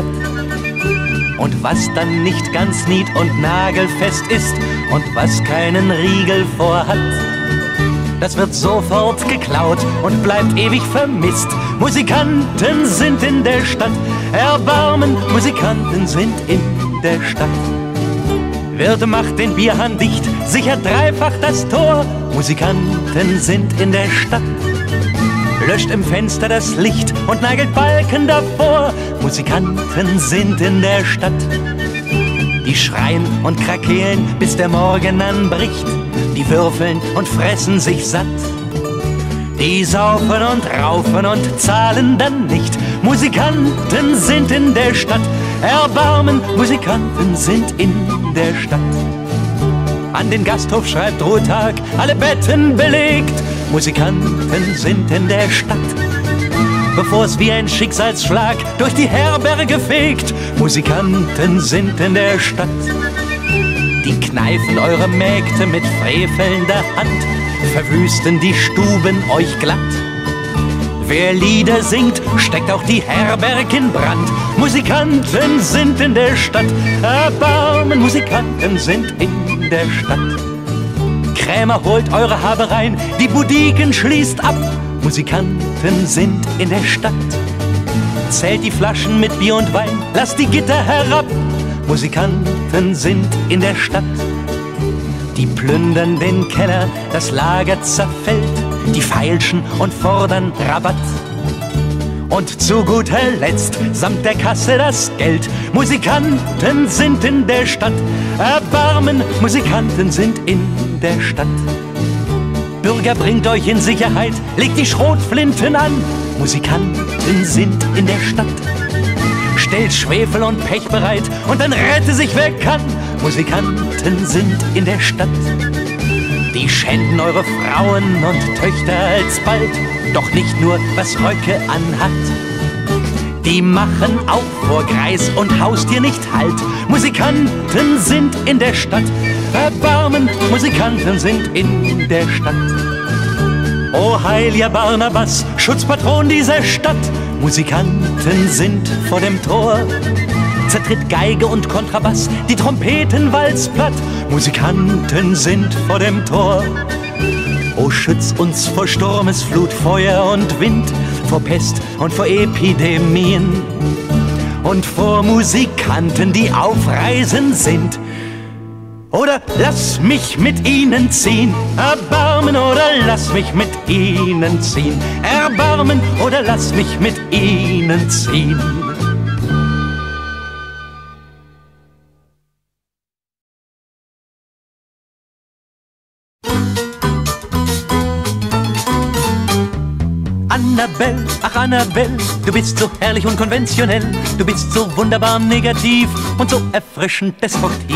Und was dann nicht ganz nied- und nagelfest ist und was keinen Riegel vorhat, das wird sofort geklaut und bleibt ewig vermisst. Musikanten sind in der Stadt. Erbarmen, Musikanten sind in der Stadt. Wirte macht den Bierhahn dicht, sichert dreifach das Tor. Musikanten sind in der Stadt. Löscht im Fenster das Licht und nagelt Balken davor. Musikanten sind in der Stadt. Die schreien und krakeelen, bis der Morgen anbricht. Die würfeln und fressen sich satt. Die saufen und raufen und zahlen dann nicht. Musikanten sind in der Stadt. Erbarmen, Musikanten sind in der Stadt. An den Gasthof schreibt Ruhetag, alle Betten belegt. Musikanten sind in der Stadt. Bevor es wie ein Schicksalsschlag durch die Herberge fegt, Musikanten sind in der Stadt. Die kneifen eure Mägde mit frevelnder Hand, verwüsten die Stuben euch glatt. Wer Lieder singt, steckt auch die Herberge in Brand. Musikanten sind in der Stadt. Erbarmen, Musikanten sind in der Stadt. Krämer holt eure Habereien, die Boutiquen schließt ab. Musikanten sind in der Stadt. Zählt die Flaschen mit Bier und Wein, lasst die Gitter herab. Musikanten sind in der Stadt. Die plündern den Keller, das Lager zerfällt. Die feilschen und fordern Rabatt. Und zu guter Letzt samt der Kasse das Geld. Musikanten sind in der Stadt. Erbarmen, Musikanten sind in der Stadt. Bürger, bringt euch in Sicherheit, legt die Schrotflinten an. Musikanten sind in der Stadt. Stellt Schwefel und Pech bereit und dann rette sich wer kann. Musikanten sind in der Stadt. Die schänden eure Frauen und Töchter alsbald, doch nicht nur, was Röcke anhat. Die machen auch vor Greis und Haustier nicht Halt. Musikanten sind in der Stadt. Erbarmen, Musikanten sind in der Stadt. O heiliger Barnabas, Schutzpatron dieser Stadt. Musikanten sind vor dem Tor. Zertritt Geige und Kontrabass, die Trompeten walz platt. Musikanten sind vor dem Tor. O schütz uns vor Sturmesflut, Feuer und Wind, vor Pest und vor Epidemien und vor Musikanten, die auf Reisen sind. Oder lass mich mit ihnen ziehen, erbarmen, oder lass mich mit ihnen ziehen, erbarmen, oder lass mich mit ihnen ziehen. Annabelle, ach Annabelle, du bist so herrlich und konventionell, du bist so wunderbar negativ und so erfrischend destruktiv.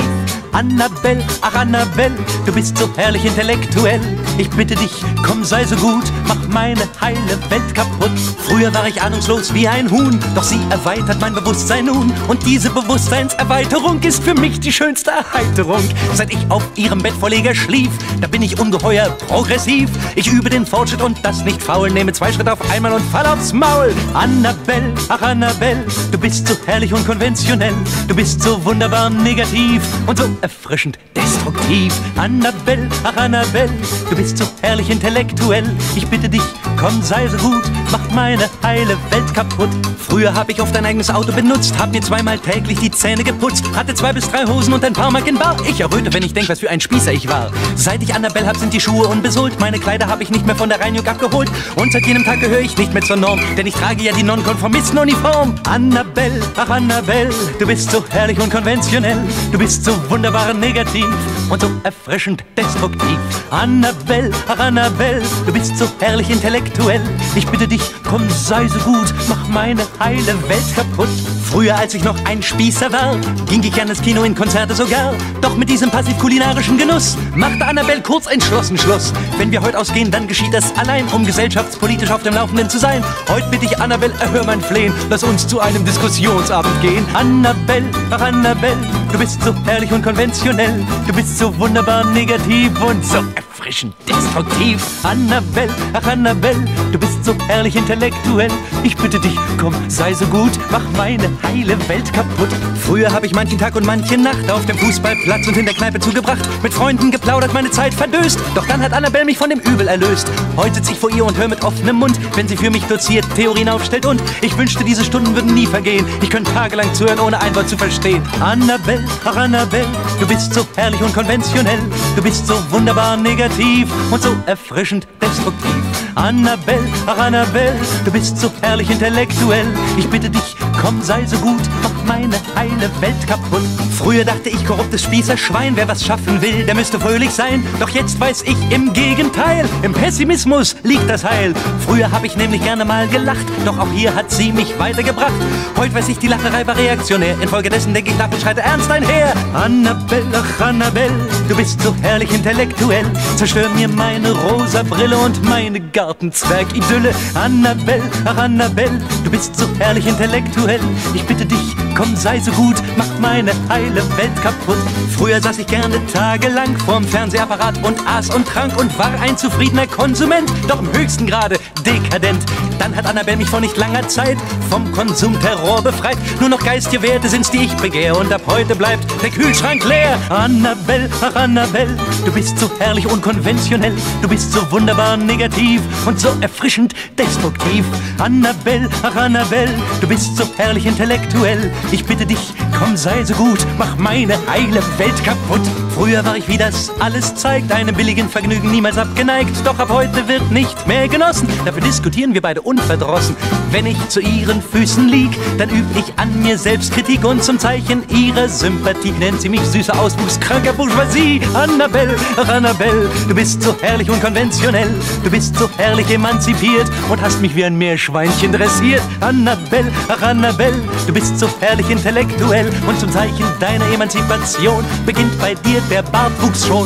Annabelle, ach Annabelle, du bist so herrlich intellektuell. Ich bitte dich, komm, sei so gut, mach meine heile Welt kaputt. Früher war ich ahnungslos wie ein Huhn, doch sie erweitert mein Bewusstsein nun. Und diese Bewusstseinserweiterung ist für mich die schönste Erheiterung. Seit ich auf ihrem Bettvorleger schlief, da bin ich ungeheuer progressiv. Ich übe den Fortschritt und das nicht faul, nehme zwei Schritte auf einmal und fall aufs Maul. Annabelle, ach Annabelle, du bist so herrlich und konventionell. Du bist so wunderbar negativ und so erfrischend destruktiv. Annabelle, ach Annabelle, du bist so herrlich intellektuell. Ich bitte dich, komm, sei so gut, mach meine heile Welt kaputt. Früher hab ich oft ein eigenes Auto benutzt, hab mir zweimal täglich die Zähne geputzt, hatte zwei bis drei Hosen und ein paar Mark in Bar. Ich erröte, wenn ich denk, was für ein Spießer ich war. Seit ich Annabelle hab, sind die Schuhe unbesohlt, meine Kleider hab ich nicht mehr von der Rheinjug abgeholt. Und seit jenem Tag gehöre ich nicht mehr zur Norm, denn ich trage ja die Nonkonformistenuniform. Annabelle, ach Annabelle, du bist so herrlich und konventionell. Du bist so wunderbar negativ und so erfrischend destruktiv. Annabelle, ach Annabelle, du bist so herrlich intellektuell. Ich bitte dich, komm, sei so gut, mach meine heile Welt kaputt. Früher, als ich noch ein Spießer war, ging ich gerne ins Kino, in Konzerte sogar. Doch mit diesem passiv-kulinarischen Genuss machte Annabelle kurz entschlossen Schluss. Wenn wir heute ausgehen, dann geschieht das allein, um gesellschaftspolitisch auf dem Laufenden zu sein. Heute bitte ich Annabelle, erhör mein Flehen, lass uns zu einem Diskussionsabend gehen. Annabelle, ach Annabelle, du bist so herrlich und konventionell. Du bist so wunderbar negativ und so erfrischend destruktiv. Annabelle, ach Annabelle, du bist so herrlich intellektuell. Ich bitte dich, komm, sei so gut, mach meine heile Welt kaputt. Früher habe ich manchen Tag und manche Nacht auf dem Fußballplatz und in der Kneipe zugebracht, mit Freunden geplaudert, meine Zeit verdöst. Doch dann hat Annabelle mich von dem Übel erlöst. Heute sitz ich vor ihr und hör mit offenem Mund, wenn sie für mich doziert, Theorien aufstellt. Und ich wünschte, diese Stunden würden nie vergehen. Ich könnte tagelang zuhören, ohne ein Wort zu verstehen. Annabelle, ach Annabelle, du bist so herrlich und konventionell. Du bist so wunderbar negativ und so erfrischend destruktiv. Annabelle, ach Annabelle, du bist so herrlich intellektuell. Ich bitte dich, komm, sei so gut, mach meine heile Welt kaputt. Früher dachte ich, korruptes Spießerschwein, wer was schaffen will, der müsste fröhlich sein. Doch jetzt weiß ich im Gegenteil, im Pessimismus liegt das Heil. Früher hab ich nämlich gerne mal gelacht, doch auch hier hat sie mich weitergebracht. Heute weiß ich, die Lacherei war reaktionär, infolgedessen denk ich nach und schreite ernst einher. Annabelle, ach Annabelle, du bist so herrlich intellektuell. Zerstör mir meine rosa Brille und meine Gartenzwerg-Idylle. Annabelle, ach Annabelle, du bist so herrlich intellektuell. Ich bitte dich, komm, sei so gut, mach meine heile Welt kaputt. Früher saß ich gerne tagelang vorm Fernsehapparat und aß und trank und war ein zufriedener Konsument, doch im höchsten Grade dekadent. Dann hat Annabelle mich vor nicht langer Zeit vom Konsumterror befreit. Nur noch geistige Werte sind's, die ich begehre, und ab heute bleibt der Kühlschrank leer. Annabelle, ach Annabelle, du bist so herrlich unkonventionell. Du bist so wunderbar negativ und so erfrischend destruktiv. Annabelle, ach Annabelle, du bist so herrlich intellektuell. Ich bitte dich, komm, sei so gut, mach meine heile Welt kaputt. Früher war ich, wie das alles zeigt, einem billigen Vergnügen niemals abgeneigt. Doch ab heute wird nicht mehr genossen, dafür diskutieren wir beide unverdrossen. Wenn ich zu ihren Füßen lieg, dann üb ich an mir Selbstkritik, und zum Zeichen ihrer Sympathie nennt sie mich süßer auswuchskranker Bourgeoisie. Annabelle, ach Annabelle, du bist so herrlich unkonventionell. Du bist so herrlich emanzipiert und hast mich wie ein Meerschweinchen dressiert. Annabelle, ach Annabelle, du bist so herrlich intellektuell, und zum Zeichen deiner Emanzipation beginnt bei dir der Bartwuchs schon.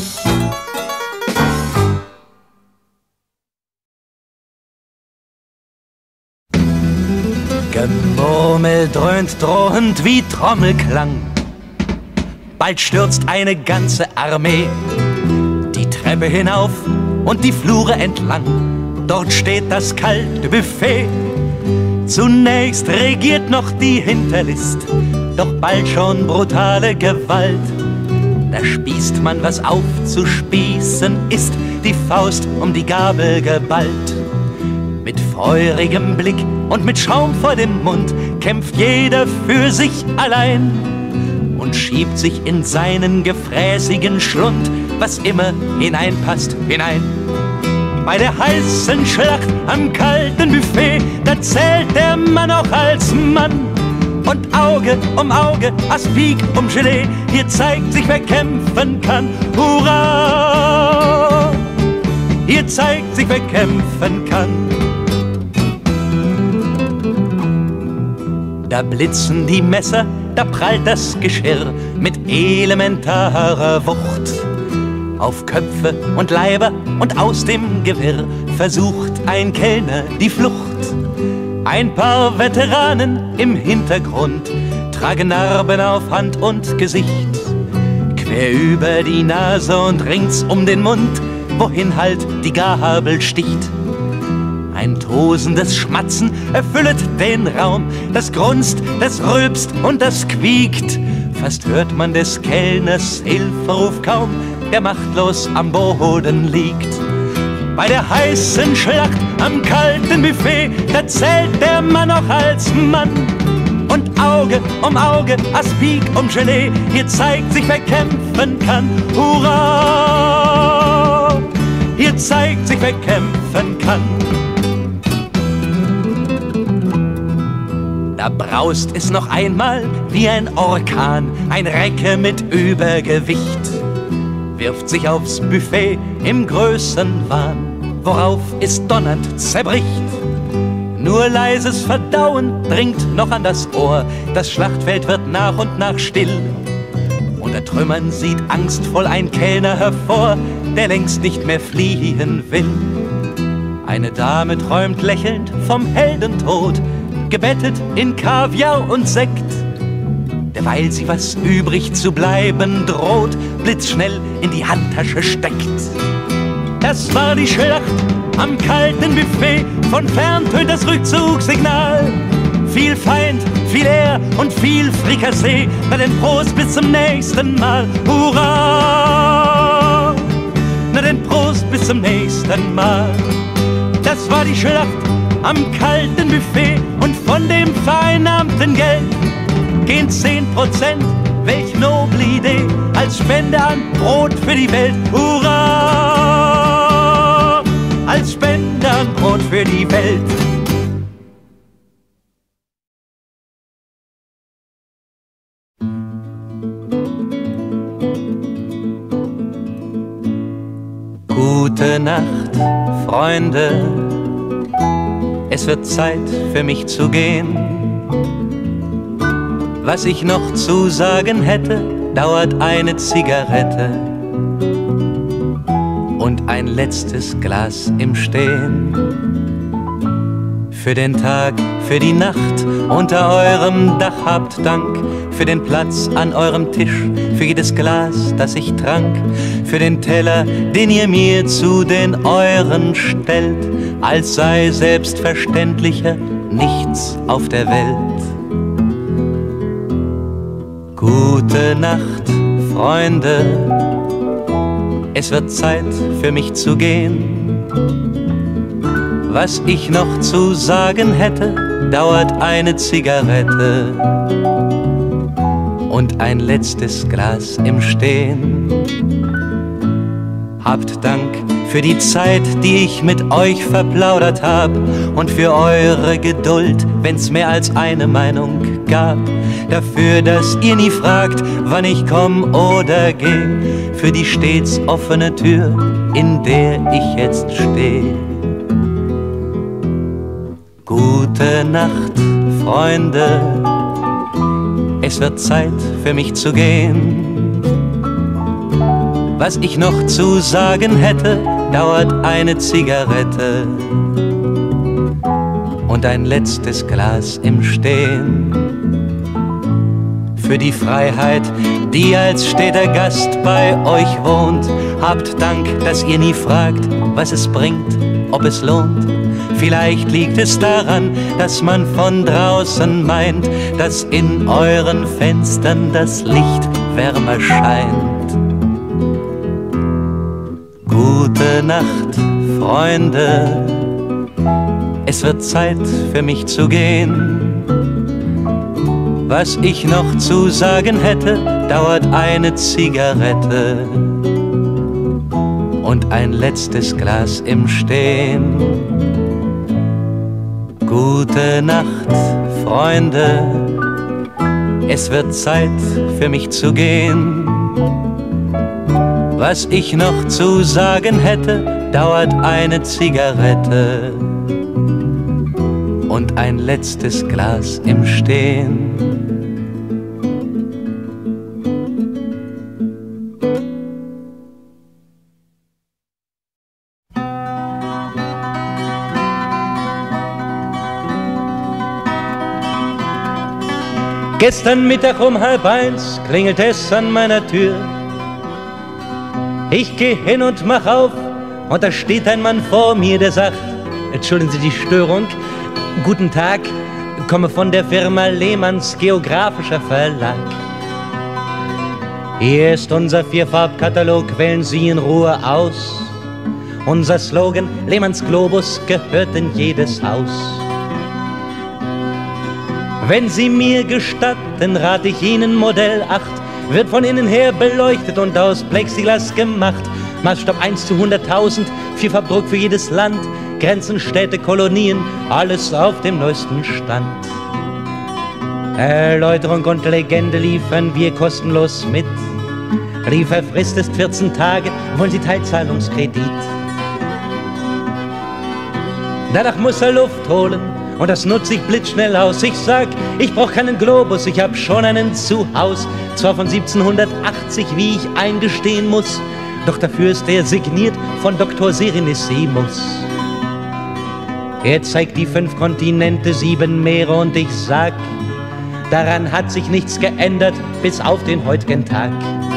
Gemurmel dröhnt drohend wie Trommelklang. Bald stürzt eine ganze Armee die Treppe hinauf und die Flure entlang. Dort steht das kalte Buffet. Zunächst regiert noch die Hinterlist, doch bald schon brutale Gewalt. Da spießt man, was aufzuspießen ist, die Faust um die Gabel geballt. Mit feurigem Blick und mit Schaum vor dem Mund kämpft jeder für sich allein und schiebt sich in seinen gefräßigen Schlund, was immer hineinpasst, hinein. Bei der heißen Schlacht am kalten Buffet, da zählt der Mann auch als Mann. Und Auge um Auge, Aspik um Gelee, hier zeigt sich, wer kämpfen kann. Hurra! Hier zeigt sich, wer kämpfen kann. Da blitzen die Messer da prallt das Geschirr mit elementarer Wucht auf Köpfe und Leiber, und aus dem Gewirr versucht ein Kellner die Flucht. Ein paar Veteranen im Hintergrund tragen Narben auf Hand und Gesicht, quer über die Nase und rings um den Mund, wohin halt die Gabel sticht. Ein tosendes Schmatzen erfüllet den Raum, das grunzt, das rülpst und das quiekt. Fast hört man des Kellners Hilferuf kaum, der machtlos am Boden liegt. Bei der heißen Schlacht am kalten Buffet, da zählt der Mann noch als Mann. Und Auge um Auge, Aspik um Gelee, hier zeigt sich, wer kämpfen kann. Hurra! Hier zeigt sich, wer kämpfen kann. Da braust es noch einmal wie ein Orkan, ein Recke mit Übergewicht wirft sich aufs Buffet im Größenwahn, worauf es donnernd zerbricht. Nur leises Verdauen dringt noch an das Ohr, das Schlachtfeld wird nach und nach still. Unter Trümmern sieht angstvoll ein Kellner hervor, der längst nicht mehr fliehen will. Eine Dame träumt lächelnd vom Heldentod, gebettet in Kaviar und Sekt. Derweil sie, was übrig zu bleiben droht, blitzschnell in die Handtasche steckt. Das war die Schlacht am kalten Buffet, von fern tönt das Rückzugssignal. Viel Feind, viel Ehr und viel Frikassee, na denn Prost bis zum nächsten Mal. Hurra! Na denn Prost bis zum nächsten Mal. Das war die Schlacht am kalten Buffet, und von dem vereinnahmten Geld gehen zehn Prozent, welch noble Idee, als Spende an Brot für die Welt. Hurra! Als Spende an Brot für die Welt. Gute Nacht, Freunde, es wird Zeit für mich zu gehen. Was ich noch zu sagen hätte, dauert eine Zigarette und ein letztes Glas im Stehen. Für den Tag, für die Nacht unter eurem Dach habt Dank, für den Platz an eurem Tisch, für jedes Glas, das ich trank, für den Teller, den ihr mir zu den euren stellt, als sei selbstverständlicher nichts auf der Welt. Gute Nacht, Freunde, es wird Zeit für mich zu gehen. Was ich noch zu sagen hätte, dauert eine Zigarette und ein letztes Glas im Stehen. Habt Dank für die Zeit, die ich mit euch verplaudert hab, und für eure Geduld, wenn's mehr als eine Meinung gab. Dafür, dass ihr nie fragt, wann ich komm oder geh, für die stets offene Tür, in der ich jetzt steh. Gute Nacht, Freunde, es wird Zeit für mich zu gehen. Was ich noch zu sagen hätte, dauert eine Zigarette und ein letztes Glas im Stehen. Für die Freiheit, die als steter Gast bei euch wohnt, habt Dank, dass ihr nie fragt, was es bringt, ob es lohnt. Vielleicht liegt es daran, dass man von draußen meint, dass in euren Fenstern das Licht wärmer scheint. Gute Nacht, Freunde, es wird Zeit für mich zu gehen. Was ich noch zu sagen hätte, dauert eine Zigarette und ein letztes Glas im Stehen. Gute Nacht, Freunde, es wird Zeit für mich zu gehen. Was ich noch zu sagen hätte, dauert eine Zigarette und ein letztes Glas im Stehen. Gestern Mittag um halb eins klingelt es an meiner Tür. Ich geh hin und mach auf und da steht ein Mann vor mir, der sagt: Entschuldigen Sie die Störung, guten Tag, komme von der Firma Lehmanns Geographischer Verlag. Hier ist unser Vierfarbkatalog, wählen Sie in Ruhe aus. Unser Slogan, Lehmanns Globus, gehört in jedes Haus. Wenn Sie mir gestatten, rate ich Ihnen Modell acht, wird von innen her beleuchtet und aus Plexiglas gemacht. Maßstab eins zu hunderttausend, Vierfarbdruck für jedes Land, Grenzen, Städte, Kolonien, alles auf dem neuesten Stand. Erläuterung und Legende liefern wir kostenlos mit. Lieferfrist ist vierzehn Tage, wollen Sie Teilzahlungskredit? Danach muss er Luft holen und das nutze ich blitzschnell aus. Ich sag, ich brauch keinen Globus, ich hab schon einen zu Haus. Zwar von siebzehnhundertachtzig, wie ich eingestehen muss, doch dafür ist er signiert von Doktor Serenissimus. Er zeigt die fünf Kontinente, sieben Meere und ich sag, daran hat sich nichts geändert bis auf den heutigen Tag.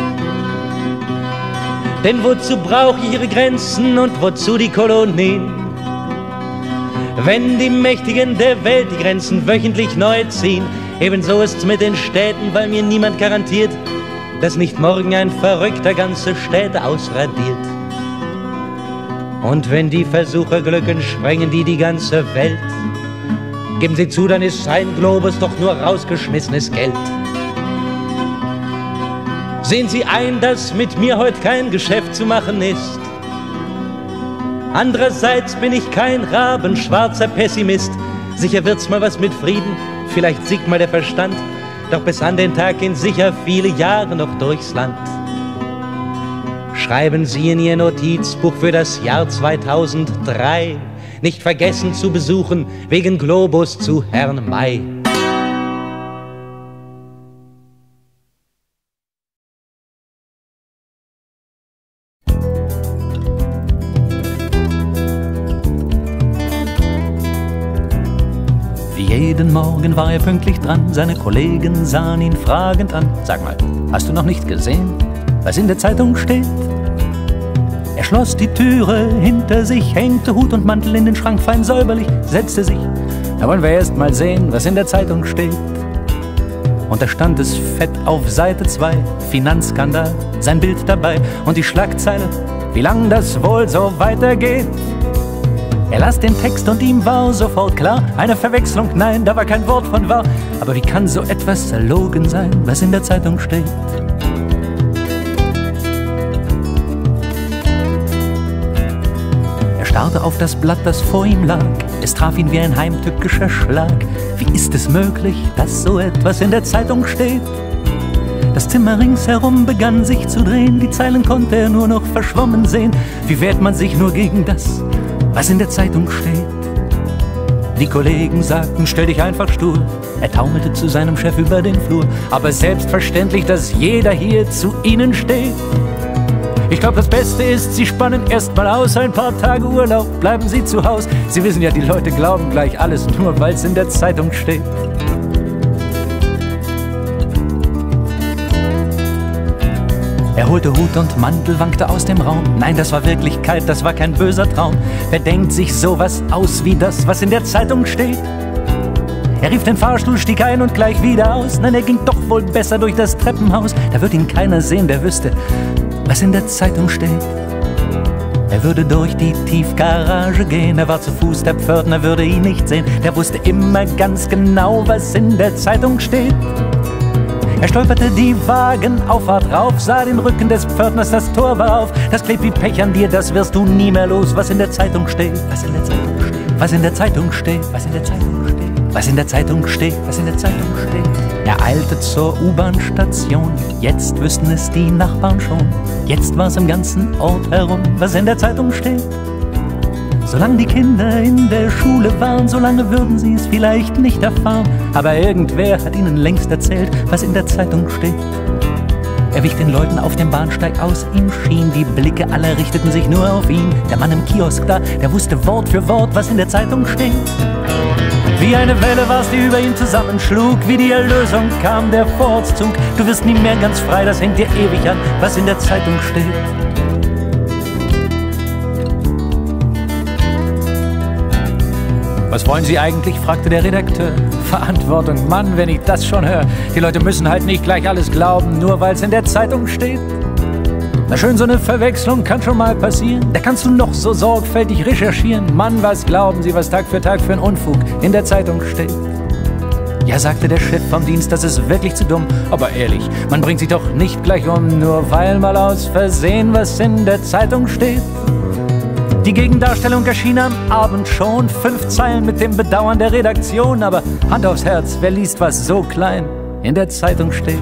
Denn wozu brauche ich ihre Grenzen und wozu die Kolonien? Wenn die Mächtigen der Welt die Grenzen wöchentlich neu ziehen, ebenso ist's mit den Städten, weil mir niemand garantiert, dass nicht morgen ein Verrückter ganze Städte ausradiert. Und wenn die Versucher glücken, sprengen die die ganze Welt. Geben Sie zu, dann ist sein Globus doch nur rausgeschmissenes Geld. Sehen Sie ein, dass mit mir heute kein Geschäft zu machen ist. Andererseits bin ich kein rabenschwarzer Pessimist. Sicher wird's mal was mit Frieden, vielleicht siegt mal der Verstand. Doch bis an den Tag gehen sicher viele Jahre noch durchs Land. Schreiben Sie in Ihr Notizbuch für das Jahr zweitausenddrei, nicht vergessen zu besuchen, wegen Globus zu Herrn May. Jeden Morgen war er pünktlich dran, seine Kollegen sahen ihn fragend an. Sag mal, hast du noch nicht gesehen, was in der Zeitung steht? Er schloss die Türe hinter sich, hängte Hut und Mantel in den Schrank fein säuberlich, setzte sich. Da wollen wir erst mal sehen, was in der Zeitung steht. Und da stand es fett auf Seite zwei, Finanzskandal, sein Bild dabei und die Schlagzeile, wie lang das wohl so weitergeht. Er las den Text und ihm war sofort klar, eine Verwechslung, nein, da war kein Wort von wahr. Aber wie kann so etwas erlogen sein, was in der Zeitung steht? Er starrte auf das Blatt, das vor ihm lag. Es traf ihn wie ein heimtückischer Schlag. Wie ist es möglich, dass so etwas in der Zeitung steht? Das Zimmer ringsherum begann sich zu drehen, die Zeilen konnte er nur noch verschwommen sehen. Wie wehrt man sich nur gegen das, was in der Zeitung steht? Die Kollegen sagten, stell dich einfach stur. Er taumelte zu seinem Chef über den Flur. Aber selbstverständlich, dass jeder hier zu ihnen steht. Ich glaube, das Beste ist, Sie spannen erst mal aus. Ein paar Tage Urlaub, bleiben Sie zu Haus. Sie wissen ja, die Leute glauben gleich alles, nur weil's in der Zeitung steht. Er holte Hut und Mantel, wankte aus dem Raum. Nein, das war Wirklichkeit, das war kein böser Traum. Wer denkt sich sowas aus wie das, was in der Zeitung steht? Er rief den Fahrstuhl, stieg ein und gleich wieder aus. Nein, er ging doch wohl besser durch das Treppenhaus. Da wird ihn keiner sehen, der wüsste, was in der Zeitung steht. Er würde durch die Tiefgarage gehen. Er war zu Fuß, der Pförtner würde ihn nicht sehen. Der wusste immer ganz genau, was in der Zeitung steht. Er stolperte die Wagenauffahrt rauf, sah den Rücken des Pförtners, das Tor war auf. Das klebt wie Pech an dir, das wirst du nie mehr los. Was in der Zeitung steht, was in der Zeitung steht, was in der Zeitung steht, was in der Zeitung steht, was in der Zeitung steht, was in der Zeitung steht. Er eilte zur U-Bahn-Station, jetzt wüssten es die Nachbarn schon. Jetzt war's im ganzen Ort herum, was in der Zeitung steht. Solange die Kinder in der Schule waren, solange würden sie es vielleicht nicht erfahren. Aber irgendwer hat ihnen längst erzählt, was in der Zeitung steht. Er wich den Leuten auf dem Bahnsteig aus, ihm schien, die Blicke aller richteten sich nur auf ihn. Der Mann im Kiosk da, der wusste Wort für Wort, was in der Zeitung steht. Wie eine Welle war's, die über ihn zusammenschlug, wie die Erlösung kam, der Vorortszug. Du wirst nie mehr ganz frei, das hängt dir ewig an, was in der Zeitung steht. Was wollen Sie eigentlich?, fragte der Redakteur. Verantwortung, Mann, wenn ich das schon höre. Die Leute müssen halt nicht gleich alles glauben, nur weil's in der Zeitung steht. Na schön, so eine Verwechslung kann schon mal passieren. Da kannst du noch so sorgfältig recherchieren. Mann, was glauben Sie, was Tag für Tag für ein Unfug in der Zeitung steht? Ja, sagte der Chef vom Dienst, das ist wirklich zu dumm. Aber ehrlich, man bringt sich doch nicht gleich um, nur weil mal aus Versehen was in der Zeitung steht. Die Gegendarstellung erschien am Abend schon, fünf Zeilen mit dem Bedauern der Redaktion. Aber Hand aufs Herz, wer liest, was so klein in der Zeitung steht?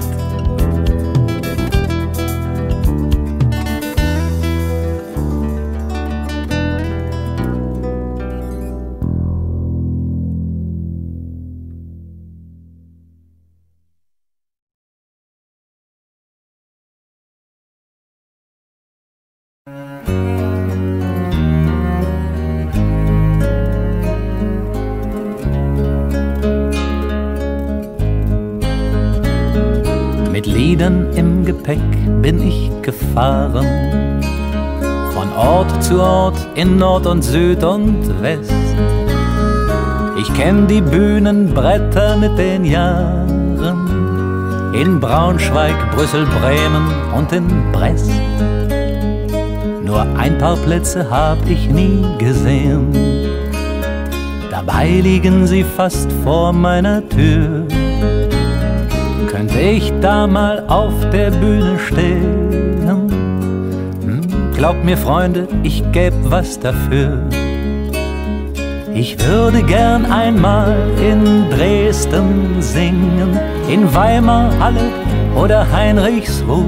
Im Gepäck bin ich gefahren, von Ort zu Ort in Nord und Süd und West. Ich kenn die Bühnenbretter mit den Jahren, in Braunschweig, Brüssel, Bremen und in Brest. Nur ein paar Plätze hab ich nie gesehen, dabei liegen sie fast vor meiner Tür. Könnte ich da mal auf der Bühne stehen? Hm, glaubt mir, Freunde, ich gäb was dafür. Ich würde gern einmal in Dresden singen, in Weimar, Halle oder Heinrichsruh.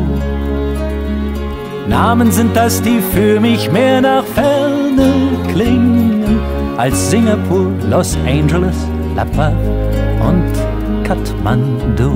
Namen sind das, die für mich mehr nach Ferne klingen als Singapur, Los Angeles, La Paz und Kathmandu.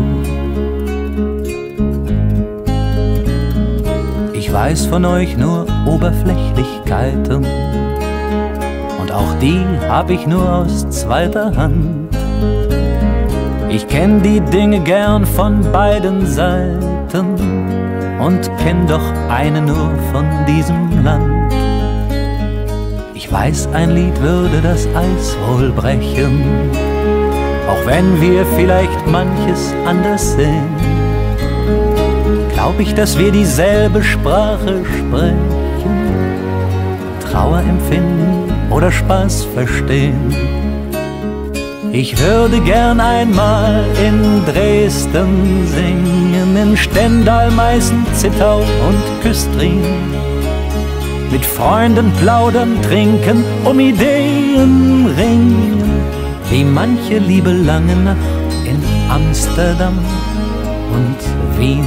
Ich weiß von euch nur Oberflächlichkeiten und auch die hab ich nur aus zweiter Hand. Ich kenn die Dinge gern von beiden Seiten und kenn doch eine nur von diesem Land. Ich weiß, ein Lied würde das Eis wohl brechen, auch wenn wir vielleicht manches anders sehen. Glaub ich, dass wir dieselbe Sprache sprechen, Trauer empfinden oder Spaß verstehen. Ich würde gern einmal in Dresden singen, in Stendal, Meißen, Zittau und Küstrin. Mit Freunden plaudern, trinken, um Ideen ringen, wie manche liebe lange Nacht in Amsterdam und Wien.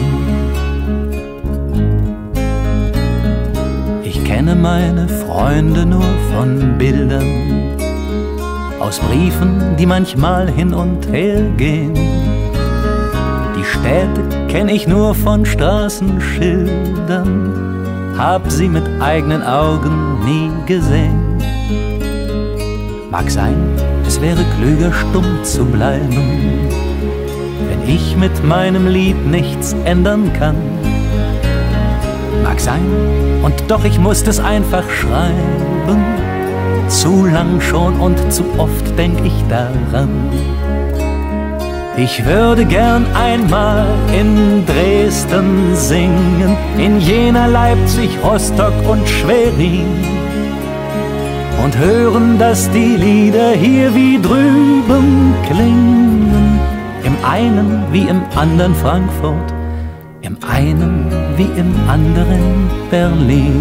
Ich kenne meine Freunde nur von Bildern, aus Briefen, die manchmal hin und her gehen. Die Städte kenn ich nur von Straßenschildern, hab sie mit eigenen Augen nie gesehen. Mag sein, es wäre klüger, stumm zu bleiben, wenn ich mit meinem Lied nichts ändern kann. Mag sein, und doch ich muss es einfach schreiben. Zu lang schon und zu oft denk ich daran. Ich würde gern einmal in Dresden singen, in Jena, Leipzig, Rostock und Schwerin, und hören, dass die Lieder hier wie drüben klingen. Im einen wie im anderen Frankfurt, im einen wie im anderen Berlin.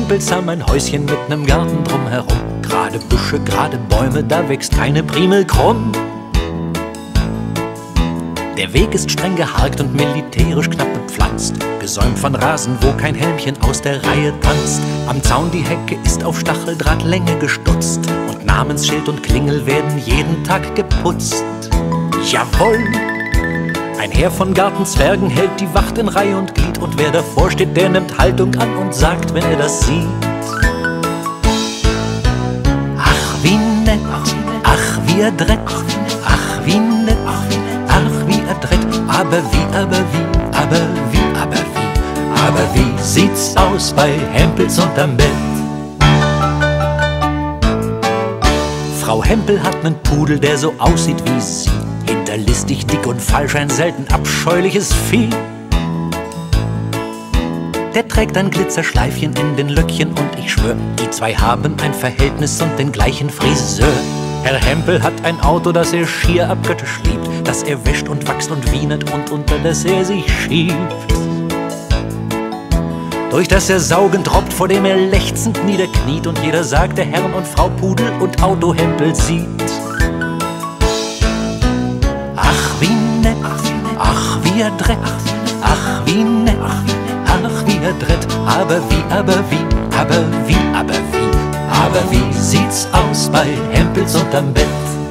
Hempels haben ein Häuschen mit nem Garten drumherum. Gerade Büsche, gerade Bäume, da wächst keine Primel krumm. Der Weg ist streng geharkt und militärisch knapp bepflanzt, gesäumt von Rasen, wo kein Hälmchen aus der Reihe tanzt. Am Zaun die Hecke ist auf Stacheldrahtlänge gestutzt und Namensschild und Klingel werden jeden Tag geputzt. Jawohl! Ein Heer von Gartenzwergen hält die Wacht in Reihe und Glied, und wer davor steht, der nimmt Haltung an und sagt, wenn er das sieht: Ach, wie nett, ach, wie adrett, ach, wie nett, ach, wie adrett, aber wie, aber wie, aber wie, aber wie, aber wie sieht's aus bei Hempels unterm Bett? Frau Hempel hat nen Pudel, der so aussieht wie sie. Hinterlistig, dick und falsch, ein selten abscheuliches Vieh. Der trägt ein Glitzerschleifchen in den Löckchen und ich schwör, die zwei haben ein Verhältnis und den gleichen Friseur. Herr Hempel hat ein Auto, das er schier abgöttisch liebt, das er wäscht und wachst und wienet und unter das er sich schiebt. Durch das er saugend robbt, vor dem er lechzend niederkniet, und jeder sagt, der Herrn und Frau Pudel und Auto Hempel sieht. Ach, wie nett, ach, wie adrett, ach, wie nett, ach, wie adrett, aber wie, aber wie, aber wie, aber wie, aber wie sieht's aus bei Hempels unterm Bett?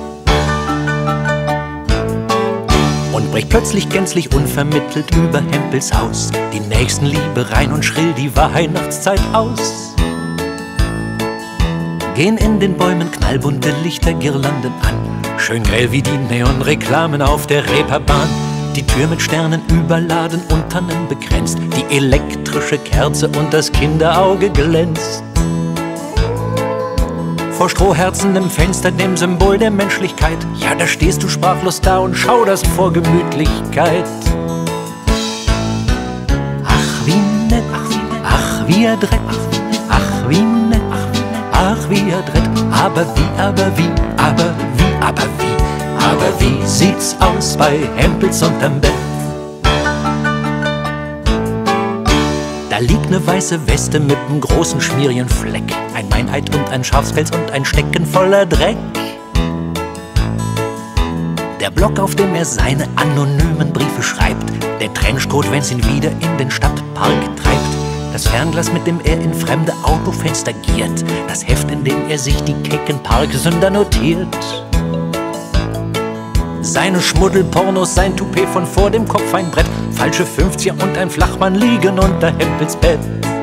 Und bricht plötzlich gänzlich unvermittelt über Hempels Haus die Nächstenliebe rein und schrill die Weihnachtszeit aus. Gehen in den Bäumen knallbunte Lichtergirlanden an, schön grell wie die Neonreklamen auf der Reeperbahn. Die Tür mit Sternen überladen und Tannen begrenzt, die elektrische Kerze und das Kinderauge glänzt. Vor Strohherzen im Fenster, dem Symbol der Menschlichkeit, ja, da stehst du sprachlos da und schauderst vor Gemütlichkeit. Ach, wie nett, ach, wie adrett, ach, wie nett, ach, wie adrett, aber wie, aber wie, aber wie, aber wie, aber wie sieht's aus bei Hempels unterm Bett? Da liegt ne weiße Weste mit nem großen schmierigen Fleck, ein Meineid und ein Schafspelz und ein Stecken voller Dreck. Der Block, auf dem er seine anonymen Briefe schreibt, der Trenchcoat, wenn's ihn wieder in den Stadtpark treibt, das Fernglas, mit dem er in fremde Autofenster giert, das Heft, in dem er sich die kecken Parksünder notiert. Seine Schmuddelpornos, sein Toupet von vor dem Kopf, ein Brett, falsche fünfziger und ein Flachmann liegen unter Hempels Bett.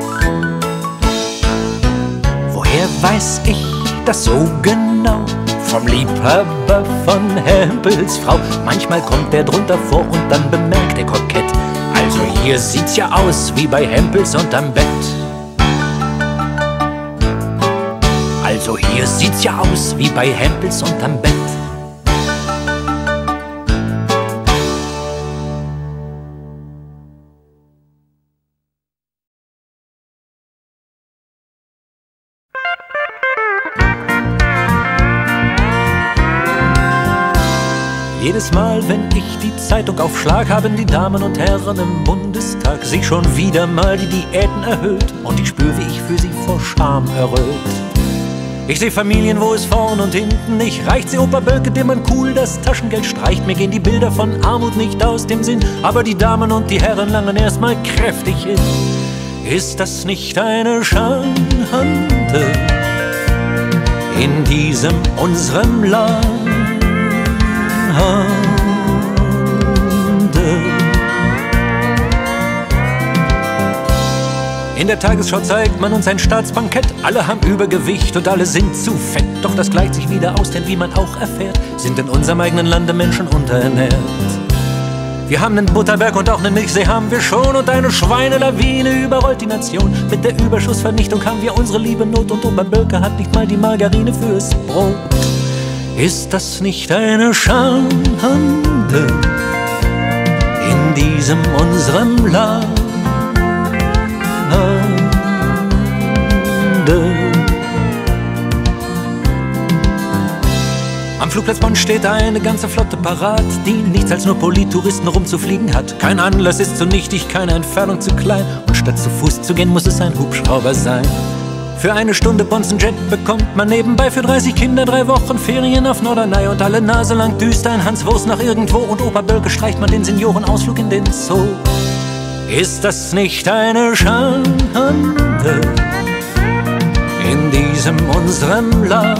Woher weiß ich das so genau? Vom Liebhaber von Hempels Frau. Manchmal kommt er drunter vor und dann bemerkt er kokett: Also hier sieht's ja aus wie bei Hempels unterm Bett. Also hier sieht's ja aus wie bei Hempels unterm Bett. Jedes Mal, wenn ich die Zeitung aufschlag, haben die Damen und Herren im Bundestag sich schon wieder mal die Diäten erhöht, und ich spür, wie ich für sie vor Scham erröt. Ich seh Familien, wo es vorn und hinten nicht reicht, seh Opa Bölke, dem man cool das Taschengeld streicht. Mir gehen die Bilder von Armut nicht aus dem Sinn, aber die Damen und die Herren langen erstmal kräftig hin. Ist das nicht eine Schande in diesem unserem Land? In der Tagesschau zeigt man uns ein Staatsbankett. Alle haben Übergewicht und alle sind zu fett. Doch das gleicht sich wieder aus, denn wie man auch erfährt, sind in unserem eigenen Lande Menschen unterernährt. Wir haben einen Butterberg und auch einen Milchsee haben wir schon, und eine Schweinelawine überrollt die Nation. Mit der Überschussvernichtung haben wir unsere liebe Not, und Opa Bölke hat nicht mal die Margarine fürs Brot. Ist das nicht eine Schande in diesem unserem Lande? Am Flugplatz Bonn steht eine ganze Flotte parat, die nichts als nur Polittouristen rumzufliegen hat. Kein Anlass ist zu nichtig, keine Entfernung zu klein, und statt zu Fuß zu gehen, muss es ein Hubschrauber sein. Für eine Stunde Bonzenjet bekommt man nebenbei für dreißig Kinder drei Wochen Ferien auf Norderney und alle Nase lang düster ein Hans Wurst nach irgendwo und Opa Bölke streicht man den Seniorenausflug in den Zoo. Ist das nicht eine Schande in diesem unserem Lande?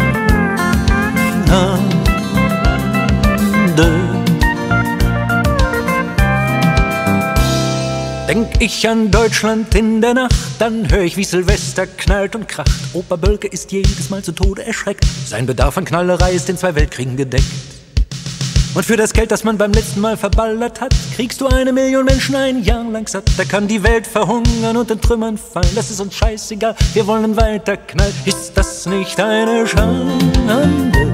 Denk ich an Deutschland in der Nacht, dann hör ich, wie Silvester knallt und kracht. Opa Bölke ist jedes Mal zu Tode erschreckt. Sein Bedarf an Knallerei ist in zwei Weltkriegen gedeckt. Und für das Geld, das man beim letzten Mal verballert hat, kriegst du eine Million Menschen ein Jahr lang satt. Da kann die Welt verhungern und in Trümmern fallen. Das ist uns scheißegal, wir wollen weiter knallen. Ist das nicht eine Schande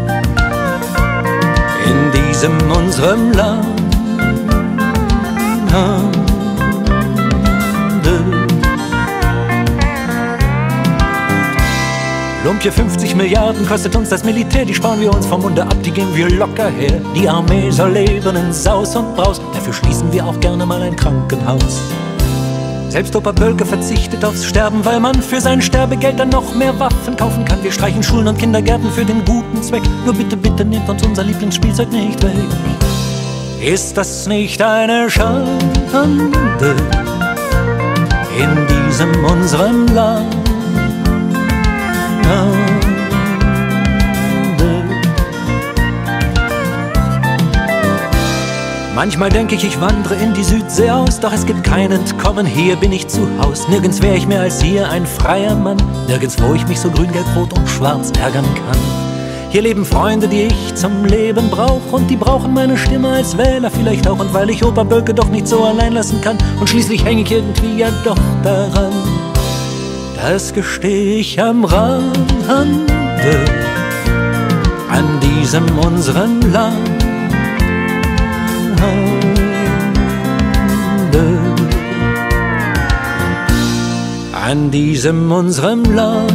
in diesem unserem Land? Lumpje fünfzig Milliarden kostet uns das Militär, die sparen wir uns vom Munde ab, die geben wir locker her. Die Armee soll leben in Saus und Braus, dafür schließen wir auch gerne mal ein Krankenhaus. Selbst Opa Bölke verzichtet aufs Sterben, weil man für sein Sterbegeld dann noch mehr Waffen kaufen kann. Wir streichen Schulen und Kindergärten für den guten Zweck, nur bitte, bitte nehmt uns unser Lieblingsspielzeug nicht weg. Ist das nicht eine Schande in diesem unserem Land? Manchmal denke ich, ich wandere in die Südsee aus, doch es gibt kein Entkommen, hier bin ich zu Haus. Nirgends wär ich mehr als hier ein freier Mann, nirgends, wo ich mich so grün, gelb, rot und schwarz ärgern kann. Hier leben Freunde, die ich zum Leben brauch, und die brauchen meine Stimme als Wähler vielleicht auch. Und weil ich Opa Bölke doch nicht so allein lassen kann, und schließlich hänge ich irgendwie ja doch daran, das gesteh ich am Rande an diesem unserem Lande. An diesem unserem Lande.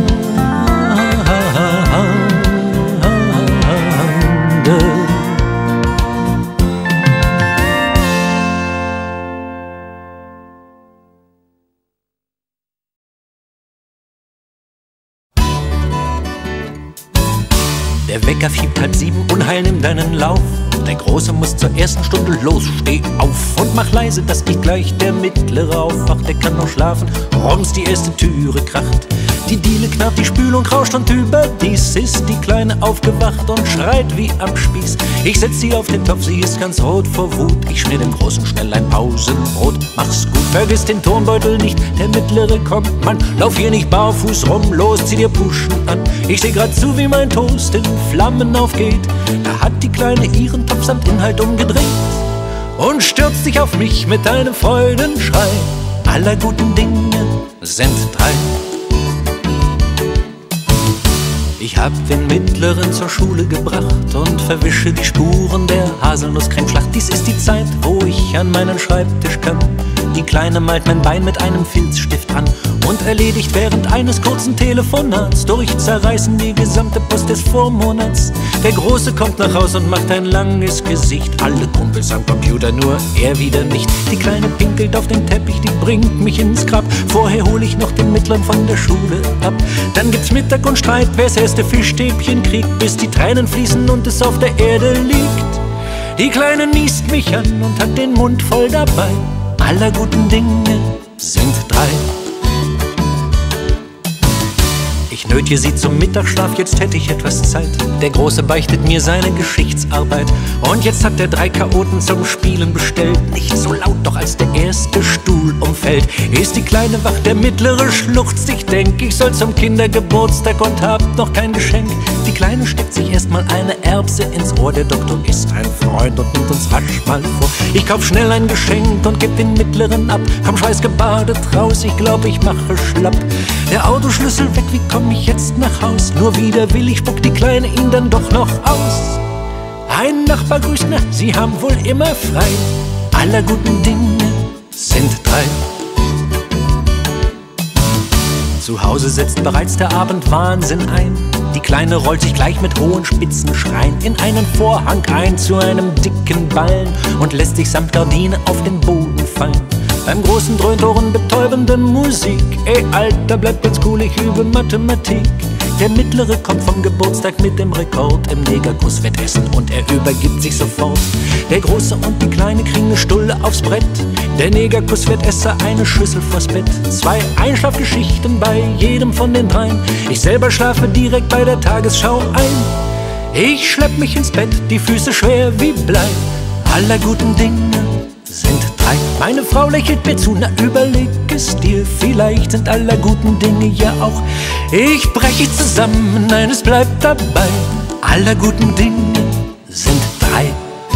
Der Wecker fiebt halb sieben, Unheil nimmt deinen Lauf. Der Große muss zur ersten Stunde los, steh auf und mach leise, dass nicht gleich der Mittlere aufwacht. Der kann noch schlafen, rums die erste Türe kracht. Die Diele knarrt, die Spülung rauscht und überdies ist die Kleine aufgewacht und schreit wie am Spieß. Ich setz sie auf den Topf, sie ist ganz rot vor Wut. Ich schmier dem Großen schnell ein Pausenbrot. Mach's gut, vergiss den Tonbeutel nicht, der Mittlere kommt, Mann. Lauf hier nicht barfuß rum, los, zieh dir Puschen an. Ich seh grad zu, wie mein Toast in Flammen aufgeht. Da hat die Kleine ihren Topf samt Inhalt umgedreht und stürzt sich auf mich mit einem Freudenschrei. Aller guten Dinge sind drei. Ich hab den Mittleren zur Schule gebracht und verwische die Spuren der Haselnusscremeschlacht. Dies ist die Zeit, wo ich an meinen Schreibtisch kann. Die Kleine malt mein Bein mit einem Filzstift an und erledigt während eines kurzen Telefonats durch Zerreißen die gesamte Post des Vormonats. Der Große kommt nach Haus und macht ein langes Gesicht. Alle Kumpels am Computer, nur er wieder nicht. Die Kleine pinkelt auf den Teppich, die bringt mich ins Grab. Vorher hol ich noch den Mittleren von der Schule ab. Dann gibt's Mittag und Streit, wer's erste Fischstäbchen kriegt, bis die Tränen fließen und es auf der Erde liegt. Die Kleine niest mich an und hat den Mund voll dabei. Aller guten Dinge sind drei. Ich nötige sie zum Mittagsschlaf, jetzt hätte ich etwas Zeit. Der Große beichtet mir seine Geschichtsarbeit. Und jetzt hat er drei Chaoten zum Spielen bestellt. Nicht so laut, doch als der erste Stuhl umfällt, ist die Kleine wach, der Mittlere schluchzt. Ich denk, ich soll zum Kindergeburtstag und hab noch kein Geschenk. Die Kleine steckt sich erstmal eine Erbse ins Ohr. Der Doktor ist ein Freund und nimmt uns rasch mal vor. Ich kauf schnell ein Geschenk und geb den Mittleren ab. Komm schweißgebadet raus, ich glaub, ich mache schlapp. Der Autoschlüssel weg, wie komm ich jetzt nach Haus? Nur widerwillig spuckt die Kleine ihn dann doch noch aus. Ein Nachbar grüßt, na, sie haben wohl immer frei. Aller guten Dinge sind drei. Zu Hause setzt bereits der Abendwahnsinn ein. Die Kleine rollt sich gleich mit hohen spitzen Schreien in einen Vorhang ein zu einem dicken Ballen und lässt sich samt Gardine auf den Boden fallen. Beim großen dröhnt ohrenbetäubende Musik. Ey, Alter, bleib ganz cool, ich übe Mathematik. Der Mittlere kommt vom Geburtstag mit dem Rekord im Negerkusswettessen und er übergibt sich sofort. Der Große und die Kleine kriegen eine Stulle aufs Brett. Der Negerkusswettesser eine Schüssel vors Bett. Zwei Einschlafgeschichten bei jedem von den dreien. Ich selber schlafe direkt bei der Tagesschau ein. Ich schlepp mich ins Bett, die Füße schwer wie Blei. Aller guten Dinge sind drei. Meine Frau lächelt mir zu, na überleg es dir. Vielleicht sind aller guten Dinge ja auch. Ich breche zusammen, nein, es bleibt dabei. Aller guten Dinge sind drei.